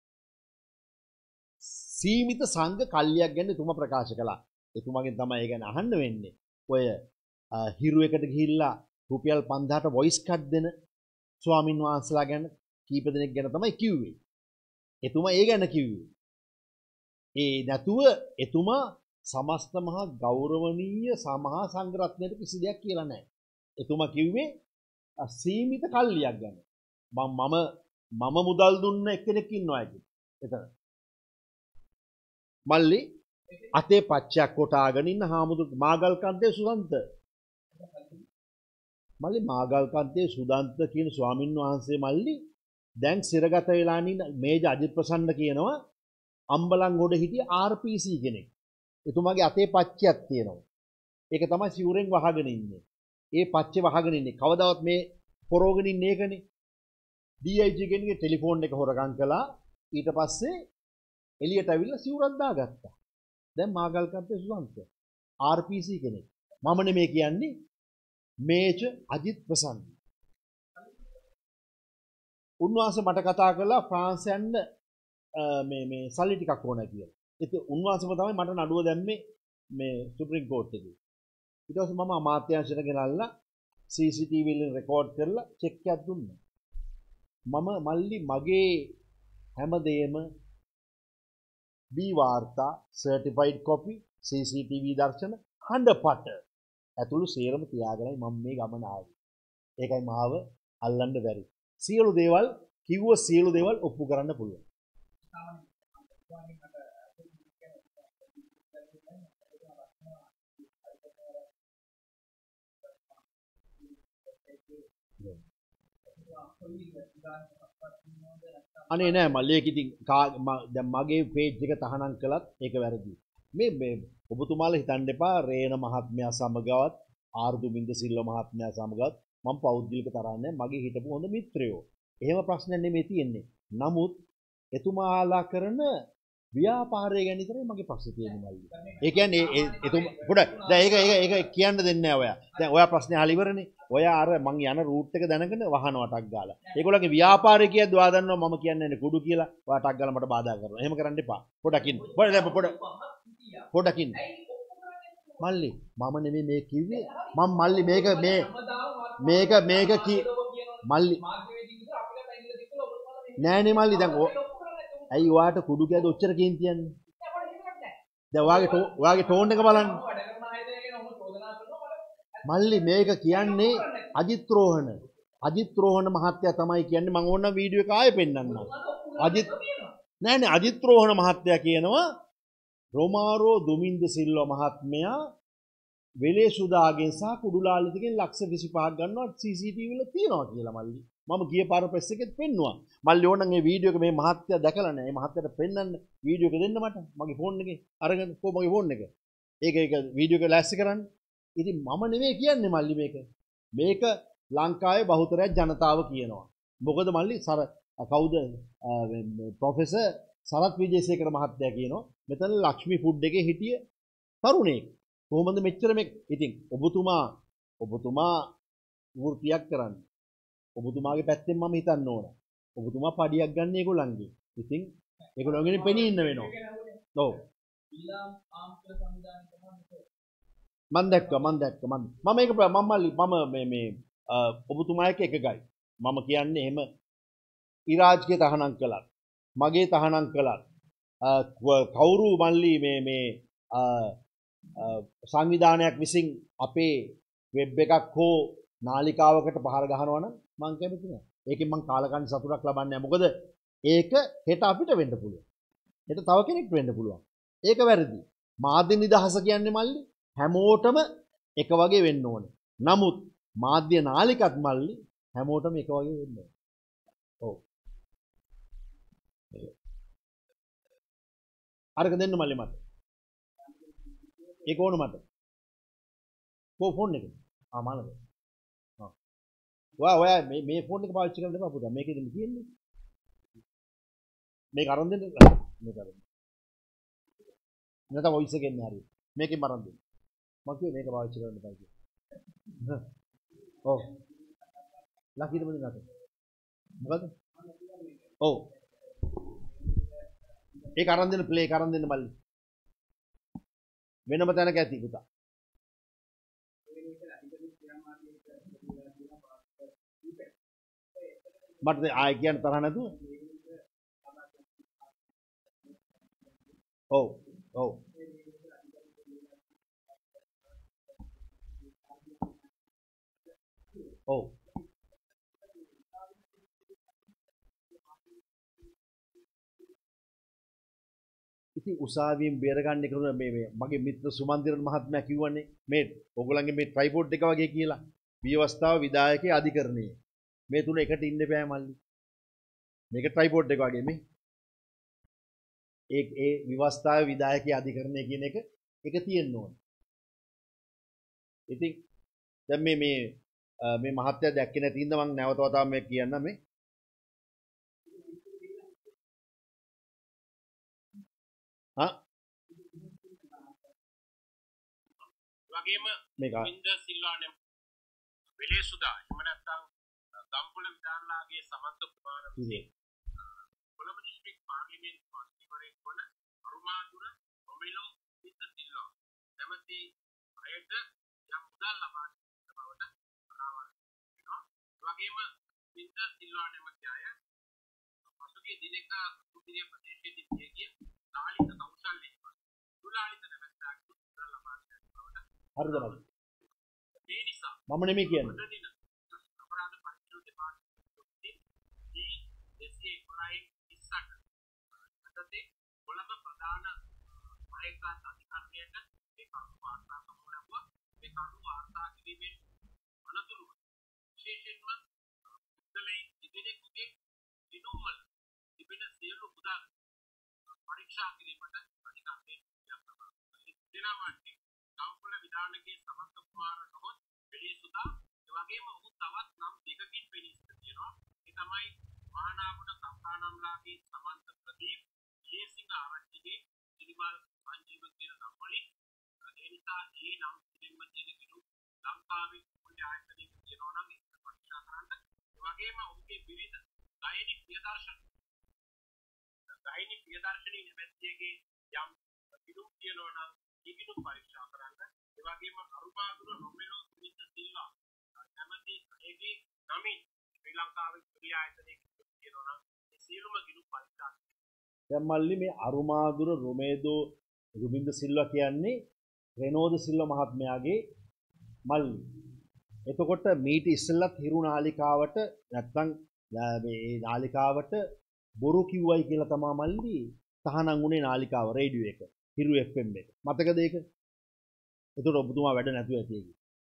සීමිත සංඝ කල්ලියක් ගැන එතුමා ප්‍රකාශ කළා. එතුමාගෙන් තමයි ඒ ගැන අහන්න වෙන්නේ. ඔය හිරු එකට ගිහිල්ලා රුපියල් පන්දාහට වොයිස් කට් දෙන ස්වාමින් වහන්සේලා ගැන කීප දෙනෙක් ගැන තමයි කිව්වේ. එතුමා ඒ ගැන කිව්වේ. ඒ නැතුව එතුමා සමස්ත මහා ගෞරවනීය සමහා සංඝරත්නයට කිසි දෙයක් කියලා නැහැ. එතුමා කිව්වේ සීමිත කල්ලියක් ගැන. මම මම මම මුදල් දුන්න එක්කෙනෙක් ඉන්නවා කියලා. එතන. මල්ලි අතේ පච්චයක් කොටාගෙන ඉන්න හාමුදුරු මාගල් කන්දේ සුදන්ත. මල්ලි මාගල් කන්දේ සුදන්ත කියන ස්වාමින් වහන්සේ මල්ලි දැන් සිරගත වෙලා ඉන්න මේජ අජිත් ප්‍රසන්න කියනවා අම්බලන්ගොඩ හිටිය ආර් පී සී කෙනෙක්. එතුමාගේ අතේ පච්චයක් තියෙනවා. ඒක තමයි සිවුරෙන් වහගෙන ඉන්නේ. ඒ පච්චේ වහගෙන ඉන්නේ. කවදාවත් මේ පොරෝගෙන ඉන්නේ ඒකනේ. ඩී අයි ජී කෙනෙක්ගේ ටෙලිෆෝන් එක හොරගම් කළා. ඊට පස්සේ එළියට ඇවිල්ලා සිවුරක් දාගත්තා. දැන් මාගල් කන්දේ සුදන්ත ආර් පී සී කෙනෙක්. මම නෙමේ කියන්නේ මේජ අජිත් ප්‍රසන්න. උන්වහන්සේ මට කතා කළා ෆ්‍රාන්ස් යන්න මේ මේ සල්ලි ටිකක් ඕන කියලා. ඒක උන්වහන්සේම තමයි මට නඩුව දැම්මේ මේ සුප්‍රීම කෝට් එකේ. ඊට පස්සේ මම අමාත්‍යාංශයට ගෙනල්ලා සී සී ටී වී වලින් රෙකෝඩ් කරලා චෙක් එකක් දුන්නා. මම මල්ලි මගේ හැමදේම දී වාර්තා certified copy C C T V දර්ශන හඬපට ඇතුළු සේරම තියාගෙනයි මම මේ ගමන ආවේ. ඒකයි මාව අල්ලන්න බැරි. සියලු දේවල් කිව්ව සියලු දේවල් ඔප්පු කරන්න පුළුවන්. අනේ නෑ මල්ලි ඒක ඉතින් දැන් මගේ පේජ් එක තහනම් කළත් ඒක වැරදි. මේ මේ ඔබතුමාලා හිතන්න එපා රේන මහත්මයා සමගවත් ආර්දුමින්ද සිල්ව මහත්මයා සමගවත් මම පෞද්ගලික තරන්නේ මගේ හිටපු හොඳ මිත්‍රයෝ. එහෙම ප්‍රශ්නයක් නෙමෙයි තියෙන්නේ. නමුත් එතුමාලා කරන ව්‍යාපාරය ගැන විතරයි මගේ ප්‍රශ්නේ තියෙන්නේ මල්ලි. ඒ කියන්නේ එතුමා පොඩ දැන් ඒක ඒක ඒක කියන්න දෙන්නේ නැහැ ඔයා. දැන් ඔයා ප්‍රශ්නේ අහලා ඉවරනේ. ඔයා අර මං යන රූට් එක දැනගෙන වහනවා ටක් ගාලා. ඒගොල්ලන්ගේ ව්‍යාපාරය කියද්දි ඔයා දන්නවා මම කියන්නේ නැහැ කුඩු කියලා. ඔයා ටක් ගාලා මට බාධා කරනවා. එහෙම කරන්න එපා. පොඩක් ඉන්න. පොඩ දැන් පොඩ පොඩක් ඉන්න. මල්ලි මම නෙමෙයි මේ කිව්වේ. මම මල්ලි මේක මේ මේක මේක කි මල්ලි නෑනේ මල්ලි දැන් ඇයි ඔයාට කුඩු කියද්දි ඔච්චර කේන්ති යන්නේ? දැන් ඔයාගේ ඔයාගේ ටෝන් එක බලන්න. මල්ලි මේක කියන්නේ අජිත් රෝහණ. අජිත් රෝහණ මහත්තයා තමයි කියන්නේ මම ඕන වීඩියෝ එක ආයෙ පෙන්නන්නම්. අජිත් නෑ නෑ අජිත් රෝහණ මහත්තයා කියනවා රොමාරෝ දුමින්ද සිල්වා මහත්මයා වෙලේ සුදාගෙන් සහ කුඩුලාලිතගෙන් ලක්ෂ විසිපහක් ගන්නවා සී සී ටී වී වල තියනවා කියලා මල්ලි. මම ගිය පාර ප්‍රෙස් එකෙත් පෙන්නුවා. මල්ලි ඕනනම් මේ වීඩියෝ එක මේ මහත්තයා දැකලා නැහැ. මේ මහත්තයාට පෙන්නන්න වීඩියෝ එක දෙන්න මට. මගේ ෆෝන් එකේ අරගෙන කො මගේ ෆෝන් එක. ඒක ඒක වීඩියෝ එක ලෑස්ති කරන්න. ඉතින් මම නෙමෙයි කියන්නේ මල්ලි මේක. මේක ලංකාවේ බහුතරයක් ජනතාව කියනවා. මොකද මල්ලි සර කවුද ප්‍රොෆෙසර් සරත් විජේසේකර මහත්තයා කියනවා මෙතන ලක්ෂ්මී ෆුඩ් එකේ හිටිය තරුණයෙක්. කොහොමද මෙච්චර මේ ඉතින් ඔබතුමා ඔබතුමා වෘත්තියක් කරන්නේ. ඔබතුමාගේ පැත්තෙන් මම හිතන්න ඕන. ඔබතුමා පඩියක් ගන්න ඒගොල්ලන්ගේ. ඉතින් ඒගොල්ලන්ගෙන් පෙනී ඉන්න වෙනවා. ඔව්. මම දැක්කා මම දැක්කා මම මම මේක මම මල්ලි මම මේ මේ ඔබතුමා එක්ක එකගයි. මම කියන්නේ එහෙම ඉරාජ්ගේ තහනම් කළා. මගේ තහනම් කළා. කවුරු මල්ලි මේ මේ සංවිධානයක් විසින් අපේ වෙබ් එකක් හෝ නාලිකාවකට පහර ගහනවා නම් මම කැමති නෑ. ඒකෙන් මම කාලකන්ණි සතුටක් ලබන්නේ නෑ. මොකද ඒක හෙට අපිට වෙන්න පුළුවන්. හෙට තව කෙනෙක්ට වෙන්න පුළුවන්. ඒක වැරදි. මාධ්‍ය නිදහස කියන්නේ මල්ලි හැමෝටම එක වගේ වෙන්න ඕනේ. නමුත් මාධ්‍ය නාලිකත් මල්ලි හැමෝටම එක වගේ වෙන්න ඕනේ. ඔව්. අරක දෙන්න මල්ලි මට. ඒක ඕන මට. කො ෆෝන් එක. ආ මානද. ආ. ඔයා ඔයා මේ මේ ෆෝන් එක පාවිච්චි කරන්න එපා පුතා. මේකෙදිම තියෙන්නේ. මේක අරන් දෙන්න. මේක අරන්. නැත්නම් වොයිස් එකෙන් හරි. මේකෙන් අරන් දෙන්න. මම කිව්වේ මේක පාවිච්චි කරන්න එපා කියලා. ඔව්. ලකීද මොකද නැත. මොකද? ඔව්. ඒක අරන් දෙන්න ප්ලේ එක අරන් දෙන්න මල්ලි. වෙනම තැනක ඇති පුතා. මට ආයෙ කියන්න තරහ නැතුව ඔව් ඔව් ඔව් ඉතින් උසාවියෙන් බේරගන්න එක උන මේ මේ මගේ මිත්‍ර සුමන්දිරන් මහත්මයා කිව්වනේ මේ ඔයගොල්ලන්ගේ මේ ට්‍රයිපෝඩ් එක වගේ කියලා විවස්ථාව විධායකයේ අධිකරණයේ මේ තුන එකට ඉන්න බෑ මල්ලි මේක ට්‍රයිපෝඩ් එක වගේ මේ ඒ ඒ විවස්ථාවේ විධායකයේ අධිකරණය කියන එක එක තියෙන්න ඕන ඉතින් දැන් මේ මේ මේ මහත්ය දැක්කේ නැති ඉඳ මම නැවත වතාවක් මේ කියන්න මේ හා වගේම මේක මින්ද සිල්වානේ වෙලේසුදා එහෙම නැත්නම් ගම්පොළ විධානලාගේ සමන්ත කුමාර විසින් කොළඹ දිස්ත්‍රික් පාර්ලිමේන්තු මන්ත්‍රීවරයෙක් වන අරුමාදුර ඔමෙලෝ මින්ද සිල්වා නැමැති අයට යම් මුදල් ලබා දෙන බවට අනාවරණය වෙනවා. වගේම මින්ද සිල්වා නැමැති අය පසුගිය දිනක කුටිය ප්‍රදේශයේදී පියගිය ලාලිත කෞශල්‍ය දුලාලිත නැමැත්තාට මුදල් ලබා දෙන බවට හරිද මල්ලි මේ නිසා මම නෙමෙයි කියන්නේ දින අපරාධ පරීක්ෂණ දෙපාර්තමේන්තුවේ දී දෙසිය එකොළහයි ඉස්සක් අතතේ කොළඹ ප්‍රධාන ආයතන අධිකාරියට මේ කරුණු වාර්තා කරනු ලැබුවා. මේ කරුණු වාර්තා කිරීමෙන් අනතුරුව විශේෂයෙන්ම මුදලේ ඉදිරියේදී දිනුම්වල තිබෙන සියලු මුදල් පරීක්ෂා කිරීමට අධිකාරිය යත්නවා. දිනවන්ති ගම්පොළ විධානකේ සමන්ත කුමාර නමොත් වෙලීසුදා ඒ වගේම ඔහු තවත් නම් දෙකකින් වෙලිස්ත තියෙනවා. ඒ තමයි මහානාගොඩ සම්පානම්ලාගේ සමන්ත ප්‍රදීප් ජේසිංහ ආරච්චිගේ සිරිමල් සංජීව කියන නම් වලින් ඒ නිසා මේ නම් දෙන්න තියෙන කිලු ලංකාවේ මුල්‍ය ආයතනයක තියෙනවා නම් ඒක පරීක්ෂා කරන්න. ඒ වගේම ඔහුගේ විවිධ ගායනි ප්‍රදර්ශන ගායනි ප්‍රදර්ශනයේ නැමැතිගේ යම් කිලු තියෙනවා නම් ඒ කිලු පරීක්ෂා කරන්න. ඒ වගේම අරුමාදුර රොමෙලෝ මින්ද සිල්වා නැමැති අයගේ නමින් ශ්‍රී ලංකාවේ මුල්‍ය ආයතනයක තියෙනවා නම් ඒ සියලුම කිලු පරීක්ෂා දැන් මල්ලි මේ අරුමාදුර රොමේදෝ රුමින්ද සිල්වා කියන්නේ රෙනෝද සිල්වා මහත්මයාගේ මල්ලි. එතකොට මීට ඉස්සෙල්ලත් හිරු නාලිකාවට නැත්තම් මේ නාලිකාවට බොරු කිව්වයි කියලා තමයි මල්ලි තහනම් උනේ නාලිකාව රේඩියෝ එක හිරු එෆ් එම් එක. මතකද ඒක? එතකොට ඔබතුමා වැඩ නැතුව ඇති ඒක.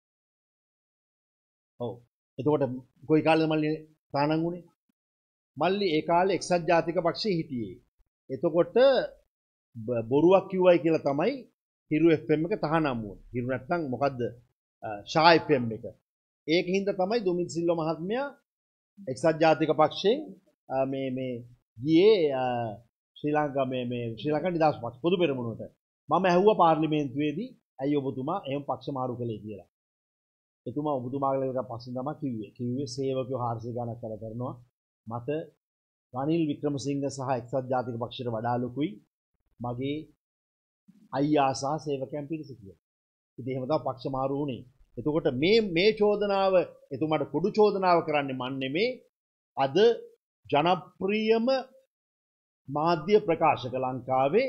ඔව්. එතකොට කොයි කාලෙද මල්ලි තහනම් උනේ? මල්ලි ඒ කාලේ එක්සත් ජාතික පක්ෂයේ හිටියේ. එතකොට බොරුවක් කිව්වයි කියලා තමයි හිරු එෆ් එම් එක තහනම් වුනේ. හිරු නැත්තම් මොකද්ද? ෂා එෆ් එම් එක. ඒකින්ද තමයි දුමිත් සිල්වා මහත්මයා එක්සත් ජාතික පක්ෂයෙන් මේ මේ ගියේ ශ්‍රී ලංකා මේ මේ ශ්‍රී ලංකා නිදහස් පක්ෂ පොදු පෙරමුණට. මම ඇහුවා පාර්ලිමේන්තුවේදී ඇයි ඔබතුමා එහෙම පක්ෂ මාරු කළේ කියලා. එතුමා ඔබතුමාගේ පස්සේ තමයි කිව්වේ. කිව්වේ සේවකයෝ හාරසිය ගණක් කර කරනවා. මට රනිල් වික්‍රමසිංහ සහ එක්සත් ජාතික පක්ෂයට වඩා ලොකුයි මගේ අයියා සහ සේවකයන් පිරිස කියලා. ඉතින් එහෙම තමයි පක්ෂ මාරු වුණේ. එතකොට මේ මේ චෝදනාව එතුමාට පොදු චෝදනාව කරන්නේ මන් නෙමේ. අද ජනප්‍රියම මාධ්‍ය ප්‍රකාශක ලංකාවේ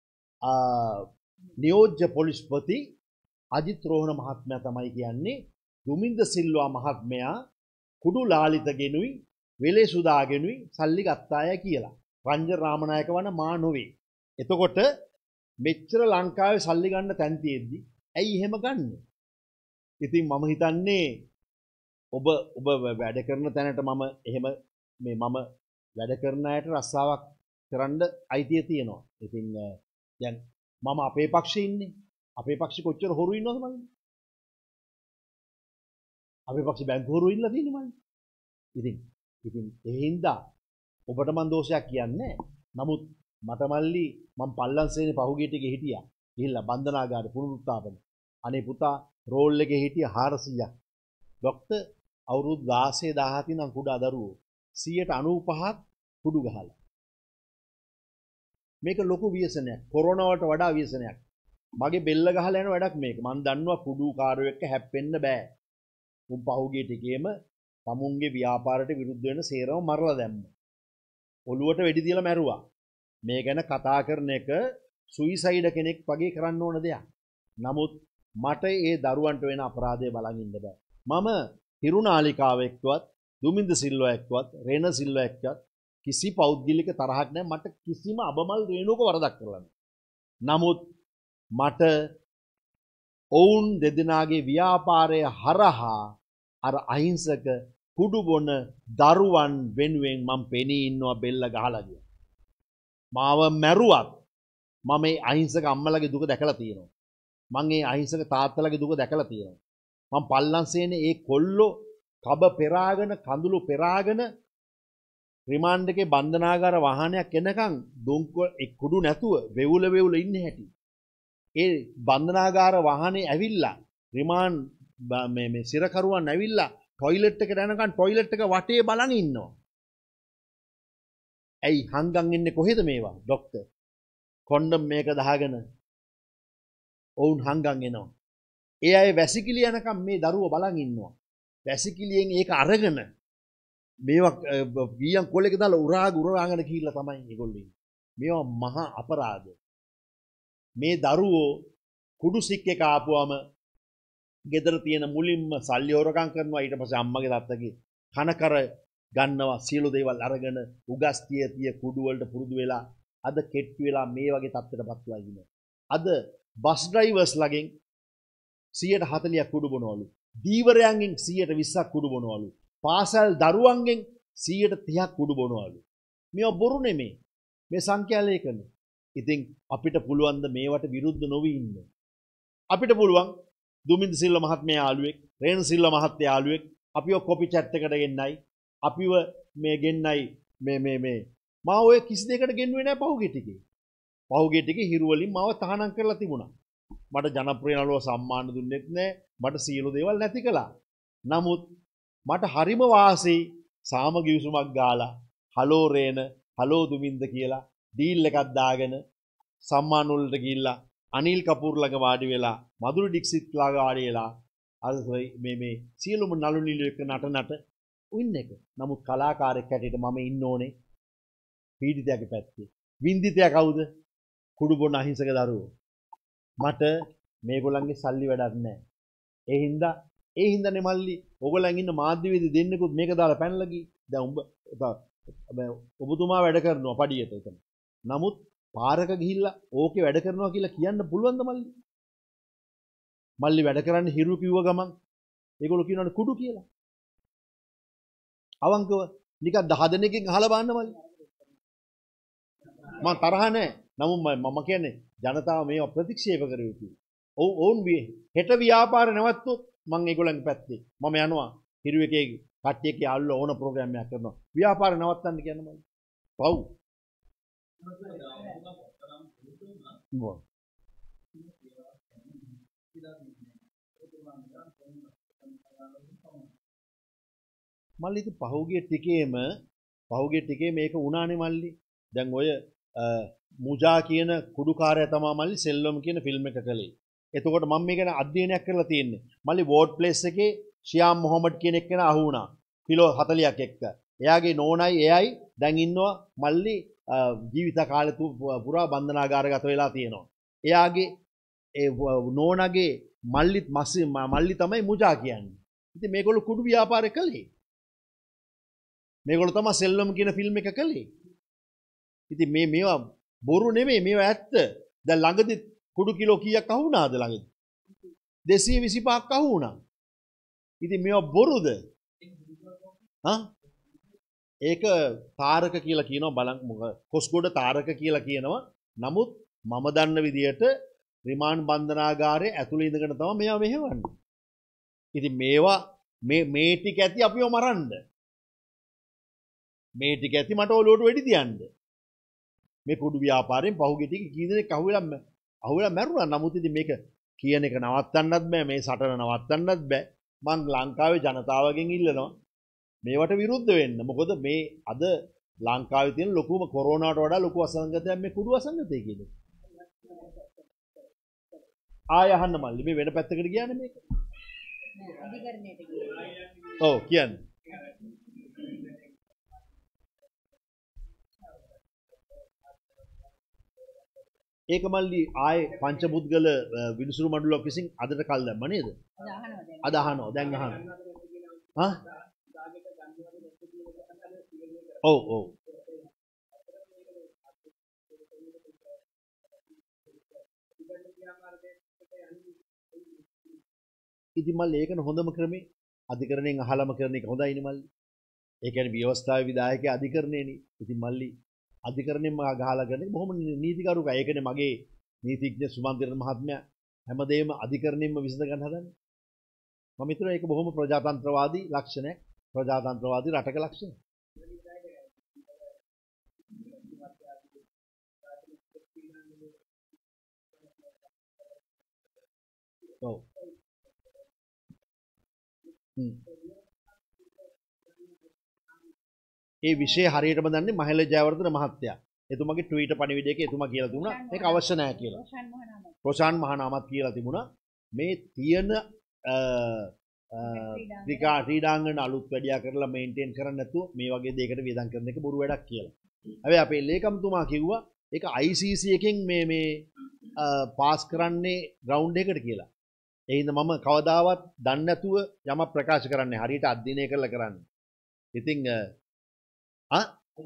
නියෝජ්‍ය පොලිස්පති අජිත් රෝහණ මහත්මයා තමයි කියන්නේ දුමින්ද සිල්වා මහත්මයා කුඩු ලාලිත ගෙනුයි වෙලේ සුදාගෙනුයි සල්ලි ගත්තාය කියලා. රංජන රාමනායක වන මා නොවේ. එතකොට මෙච්චර ලංකාවේ සල්ලි ගන්න තැන් තියෙද්දි ඇයි එහෙම ගන්නෙ? ඉතින් මම හිතන්නේ ඔබ ඔබ වැඩ කරන තැනට මම එහෙම මේ මම වැඩ කරන අයට රස්සාවක් කරන්න අයිතිය තියෙනවා. ඉතින් දැන් මම අපේ පක්ෂේ ඉන්නේ. අපේ පක්ෂේ කොච්චර හොරු ඉන්නවද මල්ලි? අපේ පක්ෂේ බැංකු හොරු ඉන්නලා තියෙන්නේ මල්ලි. ඉතින් ඉතින් ඒ හින්දා ඔබට මම දෝෂයක් කියන්නේ නමුත් මට මල්ලි මම පල්ලන්සේනේ පහුගිය ටිකේ හිටියා. ගිහිල්ලා බන්ධනාගාරේ පුනරුත්ථාපන. අනේ පුතා රෝල් එකේ හිටිය හාරසියක්. ડોක්ටර් අවුරුදු දාසය දහහක ඉඳන් කුඩා දරුවෝ සියයට අනූපහක් කුඩු ගහලා. මේක ලොකු ව්‍යසනයක්. කොරෝනා වලට වඩා ව්‍යසනයක්. මගේ බෙල්ල ගහලා යන වැඩක් මේක. මම දන්නවා කුඩු කාර්යෝ එක්ක හැප්පෙන්න බෑ. උන් පහුගිය ටිකේම තමුන්ගේ ව්‍යාපාරයට විරුද්ධ වෙන සේරම මරලා දැම්මා. ඔළුවට වෙඩි තියලා මැරුවා. මේ ගැන කතා කරන එක සුයිසයිඩ් කෙනෙක් වගේ කරන්න ඕන දෙයක්. නමුත් මට ඒ දරුවන්ට වෙන අපරාධය බලන් ඉන්න බෑ. මම හිරුනාලිකාවෙක්වත් දුමින්ද සිල්වා එක්කවත් රේන සිල්වා එක්කවත් කිසි පෞද්ගලික තරහක් නැහැ. මට කිසිම අබමල් රේණුවක වරදක් කරලා නැහැ. නමුත් මට ඔවුන් දෙදෙනාගේ ව්‍යාපාරය හරහා අර අහිංසක කුඩු බොන දරුවන් වෙනුවෙන් මම පෙනී ඉන්නවා බෙල්ල ගහලා ගියා. මාව මැරුවත් මම මේ අහිංසක අම්මලගේ දුක දැකලා තියෙනවා. මම මේ අහිංසක තාත්තලගේ දුක දැකලා තියෙනවා. මම පල්ලන්සේනේ ඒ කොල්ලෝ කබ පෙරාගෙන කඳුළු පෙරාගෙන රිමාන්ඩ් එකේ බන්ධනාගාර වාහනයක් එනකන් දුන්කො එක් කුඩු නැතුව වෙවුල වෙවුල ඉන්නේ හැටි. ඒ බන්ධනාගාර වාහනේ ඇවිල්ලා රිමාන්ඩ් මේ මේ සිරකරුවන් ඇවිල්ලා ටොයිලට් එකට යනකන් ටොයිලට් එක වටේ බලන් ඉන්නවා. ඇයි හංගන් ඉන්නේ කොහෙද මේවා ડોක්ටර්? කොන්ඩම් මේක දාගෙන ඔවුන් හංගන් එනවා. ඒ අය වැසිකිලි යනකම් මේ දරුවෝ බලන් ඉන්නවා. වැසිකිලියෙන් ඒක අරගෙන මේවා ගියන් කොලේක දාලා උරාග උරාගෙන ගිහිල්ලා තමයි ඒගොල්ලෝ ඉන්නේ. මේවා මහා අපරාධ. මේ දරුවෝ කුඩු සික් එක ආපුවම ගෙදර තියෙන මුලින්ම සල්ලි හොරකම් කරනවා. ඊට පස්සේ අම්මගේ තාත්තගේ කනකර ගන්නවා. සියලු දේවල් අරගෙන උගස් තිය තිය කුඩු වලට පුරුදු වෙලා අද කෙට්ටු වෙලා මේ වගේ තත්ත්වයකටපත් වෙලා ඉන්නේ. අද බස් ඩ්‍රයිවර්ස් ලගෙන් සියයට හතළියක් කුඩු බොනවලු. දීවරයන්ගෙන් සියයට විස්සක් කුඩු බොනවලු. පාසල් දරුවන්ගෙන් සියයට තිහක් කුඩු බොනවලු. මේවා බොරු නෙමේ. මේ සංඛ්‍යා ලේඛන. ඉතින් අපිට පුළුවන් ද මේවට විරුද්ධ නොවී ඉන්න. අපිට පුළුවන් දුමින්ද සිල්ව මහත්මයා යාළුවෙක්, රේණ සිල්ව මහත්තයා යාළුවෙක් අපිව කොපි chat එකට ගෙන්නයි, අපිව මේ ගෙන්නයි මේ මේ මේ මා ඔය කිසි දෙයකට ගෙන්නුවේ නැහැ පහුගිය ටිකේ. පහුගිය ටිකේ හිරු වලින් මාව තහනම් කරලා තිබුණා. මට ජනප්‍රිය නළුව සම්මාන දුන්නෙත් නැහැ. මට සියලු දේවල් නැති කළා. නමුත් මට හරිම වාසී සාම ගිවිසුමක් ගාලා හලෝ රේන හලෝ දුමින්ද කියලා ඩීල් එකක් දාගෙන සම්මාන වලට ගිහිල්ලා අනිල් කපූර් ළඟ වාඩි වෙලා මధుරි ඩික්සිත් ළඟ වාඩි වෙලා අර මේ මේ සියලුම නළු නිළු එක නට නට උින්න එක. නමුත් කලාකාරයෙක් හැටියට මම ඉන්න ඕනේ පීඩිතයාගේ පැත්තේ. වින්දිතයා කවුද? කුඩු බොන අහිංසක දරුවෝ. මට මේගොල්ලන්ගේ සල්ලි වැඩක් නැහැ. ඒ හින්දා ඒ හින්දානේ මල්ලි ඕගොල්ලන් ඉන්න මාධ්‍යවේදී දෙන්නෙකුත් මේක දාලා පැනලා ගිහින් දැන් උඹ ඔබතුමා වැඩ කරනවා පඩියට එතන. නමුත් පාරක ගිහිල්ලා ඕකේ වැඩ කරනවා කියලා කියන්න පුළුවන්ද මල්ලි? මල්ලි වැඩ කරන්න හිරු කිව්ව ගමන් ඒගොල්ලෝ කියනවානේ කුඩු කියලා. අවංකව නිකන් දහ දෙනෙක්ගෙන් අහලා බලන්න මල්ලි. මම තරහ නැහැ. නමුත් මම කියන්නේ ජනතාව මේව ප්‍රතික්ෂේප කර යුතුයි. ඔව් ඔවුන් හෙට ව්‍යාපාර නැවත්තොත් මම ඒගොල්ලන්ගේ පැත්තේ. මම යනවා හිරු එකේ කට්ටියක යාළුවෝ ඕන ප්‍රෝග්‍රෑම් එකක් කරනවා. ව්‍යාපාර නවත්තන්න කියන්න මම. පව්. මල්ලි ඉතින් පහුගිය ටිකේම පහුගිය ටිකේ මේක වුණානේ මල්ලි. දැන් ඔය මුජා කියන කුඩුකාරයා තමයි මල්ලි සෙල්වම් කියන ෆිල්ම් එක කළේ. එතකොට මම මේක ගැන අධ්‍යයනයක් කරලා තියෙන්නේ. මල්ලි වෝඩ් ප්ලේස් එකේ ශියාම් මොහමඩ් කියන එක්කෙනා අහු වුණා. කිලෝ හතළියක් එක්ක. එයාගේ නෝනයි එයයි දැන් ඉන්නවා මල්ලි ජීවිත කාලෙ පුරා බන්ධනාගාරගත වෙලා තියෙනවා. එයාගේ ඒ නෝනගේ මල්ලිත් මල්ලි තමයි මුජා කියන්නේ. ඉතින් මේගොල්ලෝ කුඩු ව්‍යාපාරය කළේ. මේගොල්ලෝ තමයි සෙල්වම් කියන ෆිල්ම් එක කළේ. ඉතින් මේ මේවා බොරු නෙමෙයි මේවා ඇත්ත. දැන් ළඟදි කුඩු කිලෝ කීයක් අහු වුණාද ළඟදි? දෙසිය විසිපහක් අහු වුණා. ඉතින් මේවා බොරුද? හා? ඒක තාරක කියලා කියනවා බලන් කොස්ගොඩ තාරක කියලා කියනවා. නමුත් මම දන්න විදියට රිමාන්ඩ් බන්ධනාගාරයේ ඇතුළේ ඉඳගෙන තමයි මේවා මෙහෙවන්නේ. ඉතින් මේවා මේ මේ ටික ඇති අපිව මරන්න. මේ ටික ඇති මට ඔලුවට වෙඩි තියන්න. මේ කුඩු ව්‍යාපාරයෙන් පහුගිය ටික කී දෙනෙක් අහුවෙලා අහුවෙලා මැරුණා. නමුත් ඉතින් මේක කියන එක නවත්තන්නත් බෑ. මේ සටන නවත්තන්නත් බෑ. මං ලංකාවේ ජනතාවගෙන් ඉල්ලනවා මේවට විරුද්ධ වෙන්න. මොකද මේ අද ලංකාවේ තියෙන ලොකුම කොරෝනාවට වඩා ලොකු අසංගතයක් මේ කුඩු අසංගතය කියන්නේ. ආය අහන්න මල්ලි මේ වෙන පැත්තකට ගියානේ මේක. නෑ අධිකරණයට ගියා. ඔව් කියන්නේ. ඒක මල්ලි ආයේ පංචපුද්ගල විනිසුරු මණ්ඩලයක් විසින් අදට කල් දැම්ම නේද? අද අහනවා දැන් අහනවා. හා? ඔව් ඔව්. ඉතින් මල්ලි ඒකන හොඳම ක්‍රමේ අධිකරණයෙන් අහලම කරන එක හොඳයිනේ මල්ලි. ඒ කියන්නේ ව්‍යවස්ථාවේ විධායකයා අධිකරණයනේ. ඉතින් මල්ලි අධිකරණයෙන්ම ගහලා කරන එක බොහොම නීතිකරුකයි. ඒකනේ මගේ නීතිඥ සුමන්තිරන් මහත්මයා හැමදේම අධිකරණයෙන්ම විසඳ ගන්න හදන්නේ. මම හිතනවා ඒක බොහොම ප්‍රජාතන්ත්‍රවාදී ලක්ෂණයක්. ප්‍රජාතන්ත්‍රවාදී රටක ලක්ෂණයක්. ඔව්. ඒ විෂය හරියටම දන්නේ මහේල ජයවර්ධන මහත්තයා. එතුමාගේ ට්වීට් පණිවිඩයක එතුමා කියලා තිබුණා මේක අවශ්‍ය නැහැ කියලා. රොෂාන් මහනාමත් කියලා තිබුණා මේ තියෙන ක්‍රීඩා ක්‍රීඩාංගන අලුත් වැඩියා කරලා මේන්ටේන් කරන්න නැතුව මේ වගේ දෙයකට වියදම් කරන එක බොරු වැඩක් කියලා. හැබැයි අපේ ලේකම්තුමා කිව්වා ඒක I C C එකෙන් මේ මේ පාස් කරන්නේ ග්‍රවුන්ඩ් එකට කියලා. ඒ හින්දා මම කවදාවත් දන්නේ නැතුව යමක් ප්‍රකාශ කරන්නේ හරියට අධ්‍යයනය කරලා කරන්නේ. ඉතින් ආ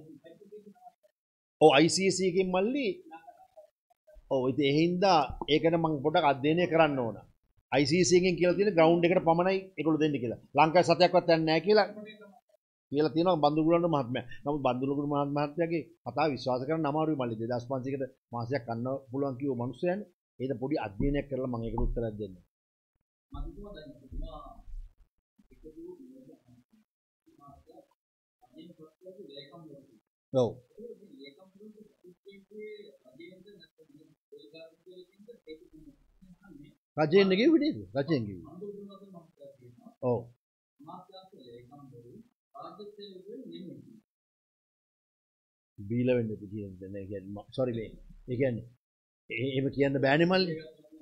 ඔව් I C C එකෙන් මල්ලි ඔව් ඉතින් ඒ හින්දා ඒකට මම පොඩ්ඩක් අධ්‍යයනය කරන්න ඕන. I C C එකෙන් කියලා තියෙන ග්‍රවුන්ඩ් එකට පමණයි ඒගොල්ලෝ දෙන්නේ කියලා. ලංකාවේ සතයක්වත් යන්නේ නැහැ කියලා කියලා තියෙනවා බන්දුගුරුන් මහත්මයා. නමුත් බන්දුගුරු මහත්මයාගේ කතාව විශ්වාස කරන්න අමාරුයි මල්ලි. දෙදාස් පන්සීයකට මාසයක් කන්න පුළුවන් කිව්ව මිනිස්සයනේ. ඒක පොඩි අධ්‍යයනයක් කරලා මම ඒකට උත්තරයක් දෙන්න. මතුතුමා දැන් තුමා එකතු ඔව්. රජයෙන් නෙගෙවි නේද? රජයෙන් ගෙවි. ඔව්. බීල වෙන්න කියන්නේ නැහැ කියන්නේ සෝරි මේ. ඒ කියන්නේ එහෙම කියන්න බෑනේ මල්ලි.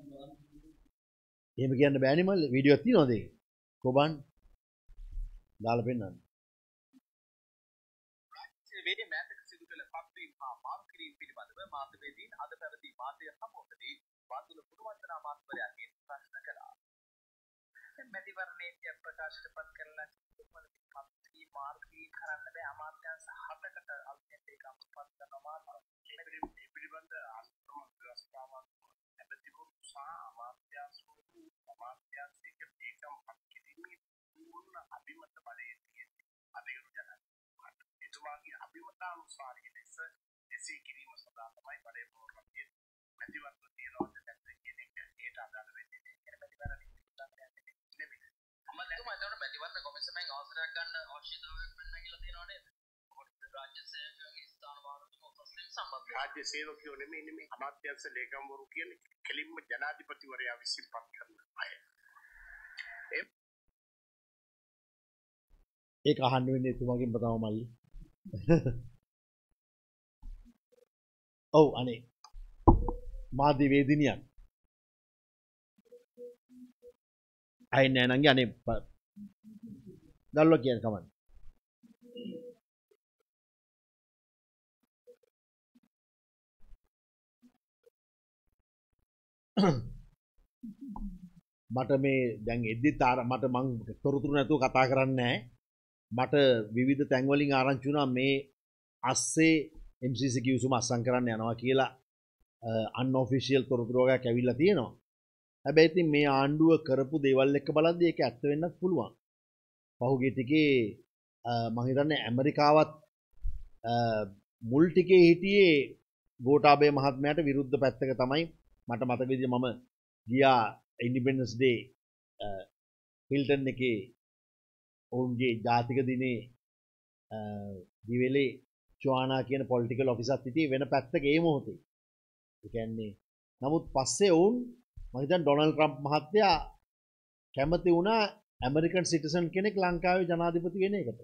එහෙම කියන්න බෑනේ මල්ලි. වීඩියෝක් තියෙනවද ඒක? කොබන් දාලා පෙන්නන්න. වේදේ මෑතක සිදු කළ පත්වීම් හා මාරු කිරීම පිළිබඳව මාධ්‍යවේදීන් අද පැවති මාධ්‍ය හමුවකදී වාතුල පුරවන්තන අමාත්‍යවරයාගෙන් ප්‍රශ්න කළා. මැතිවරණයේ ප්‍රකාශයට පත් කරලා පත්වීම් මාරු කිරීම කරන්න බෑ අමාත්‍යංශ හතකට අල්පෙන් ඒකම් පත් කරනවා. මේ පිළිබඳ අස්තම ව්‍යවස්ථාවක් ඇබතිවරු සහ අමාත්‍යංශවරු අමාත්‍යංශික ඒකම් පත් කිරීමේ පූර්ණ අභිමත බලයේ තියෙන අධිකරු ජනක එතුමාගේ අභිමතානුසාරී ලෙස එසේ කිරීම සඳහා තමයි බලය පෝරන්නේ. මැතිවරණ තියනවාද නැත්නම් කියන එක ඒට අදාළ වෙන්නේ නැහැ. කියන මැතිවරණ නෙමෙයි. අමතුමා එතකොට මැතිවරණ කොමිසමෙන් අවසරයක් ගන්න අවශ්‍යතාවයක් වෙන්න කියලා තියෙනව නේද? මොකද රාජ්‍ය සේවකයන්ගේ ස්ථාන වාරතුම ඔස්සේ සම්බන්ධ රාජ්‍ය සේවකයෝ නෙමෙයි නෙමෙයි අමාත්‍යංශ ලේකම්වරු කියන්නේ කෙලින්ම ජනාධිපතිවරයා විසින් පත් කරන අය. ඒක අහන්න වෙන්නේ එතුමාගෙන් තමයි මල්ලි. ඔව් අනේ මාධ්‍ය වේදිනියක් අය නෑ නංගි අනේ දල්වා කියන කමන්න මට මේ දැන් එද්දිත් ආර මට මං තොරතුරු නැතුව කතා කරන්නේ නැහැ. මට විවිධ තැන්වලින් ආරංචි වුණා මේ අස්සේ M C C කිව්සුම අස්සම් කරන්න යනවා කියලා අන්ඔෆිෂියල් තොරතුරු වගේක් ඇවිල්ලා තියෙනවා. හැබැයි ඉතින් මේ ආණ්ඩුව කරපු දේවල් එක්ක බලද්දී ඒක ඇත්ත වෙන්නත් පුළුවන්. පහුගිය ටිකේ මම හිතන්නේ ඇමරිකාවත් මුල් ටිකේ හිටියේ ගෝඨාභය මහත්මයාට විරුද්ධ පැත්තක තමයි මට මතක විදිහට මම ගියා ඉන්ඩිපෙන්ඩන්ස් ඩේ හිල්ටන් එකේ ඔවුන්ගේ ජාතික දිනේ දිවෙලේ චුවානා කියන පොලිටිකල් ඔෆිසර් සිටියේ වෙන පැත්තක ඒ මොහොතේ. ඒ කියන්නේ නමුත් පස්සේ ඔවුන් මම හිතන්නේ ඩොනල්ඩ් ට්‍රම්ප් මහත්තයා කැමති වුණා ඇමරිකන් සිටිසන් කෙනෙක් ලංකාවේ ජනාධිපති වෙන එකට.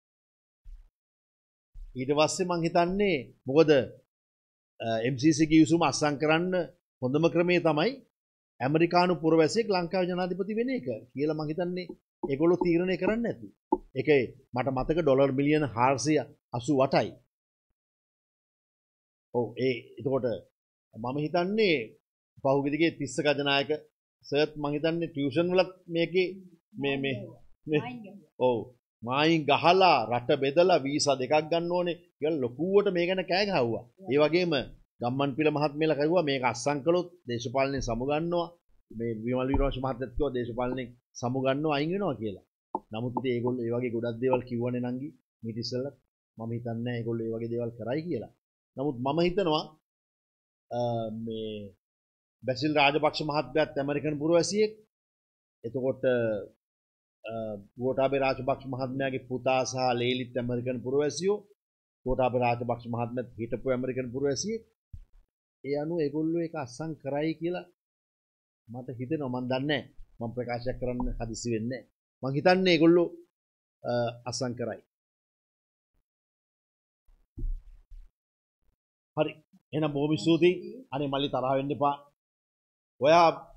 ඊට පස්සේ මම හිතන්නේ මොකද M C C කිව්සුම අස්සම් කරන්න හොඳම ක්‍රමය තමයි ඇමරිකානු පුරවැසියෙක් ලංකාවේ ජනාධිපති වෙන එක කියලා මම හිතන්නේ ඒගොල්ලෝ තීරණය කරන්න ඇති. ඒකේ මට මතක ඩොලර් මිලියන හාරසිය අසූ අටයි. ඔව් ඒ එතකොට මම හිතන්නේ පහුගිය දිගේ තිස්ස ගජනායක සර්ත් මම හිතන්නේ ටියුෂන් වලත් මේකේ මේ මේ ඔව් මායින් ගහලා රට බෙදලා වීසා දෙකක් ගන්න ඕනේ කියලා ලොකුවට මේ ගැන කෑ ගහුවා. ඒ වගේම ගම්මන්පිල මහත්මයලා කිව්වා මේක අස්සම් කළොත් දේශපාලනේ සමු ගන්නවා. මේ විමල් විරෝෂ මහත්තයත් කිව්වා දේශපාලනේ සමු ගන්නවා අයින් වෙනවා කියලා. නමුත් ඉතින් ඒගොල්ලෝ ඒ වගේ ගොඩක් දේවල් කිව්වනේ නංගි මීට ඉස්සෙල්ලා මම හිතන්නේ ඒගොල්ලෝ ඒ වගේ දේවල් කරයි කියලා. නමුත් මම හිතනවා මේ බැසිල් රාජපක්ෂ මහත්මයාත් ඇමරිකන් පුරවැසියෙක්. එතකොට ගෝඨාභය රාජපක්ෂ මහත්මයාගේ පුතා සහ ලේලිත් ඇමරිකන් පුරවැසියෝ. ගෝඨාභය රාජපක්ෂ මහත්මයාත් හිටපු ඇමරිකන් පුරවැසියෙක්. ඒ අනුව ඒගොල්ලෝ ඒක අස්සම් කරයි කියලා මට හිතෙනවා. මම දන්නේ නැහැ. මම ප්‍රකාශ කරන්න හදිසි වෙන්නේ නැහැ. මම හිතන්නේ ඒගොල්ලෝ අස්සම් කරයි. හරි. එහෙනම් බොහොම ස්තුතියි. අනේ මල්ලි තරහ වෙන්න එපා. ඔයා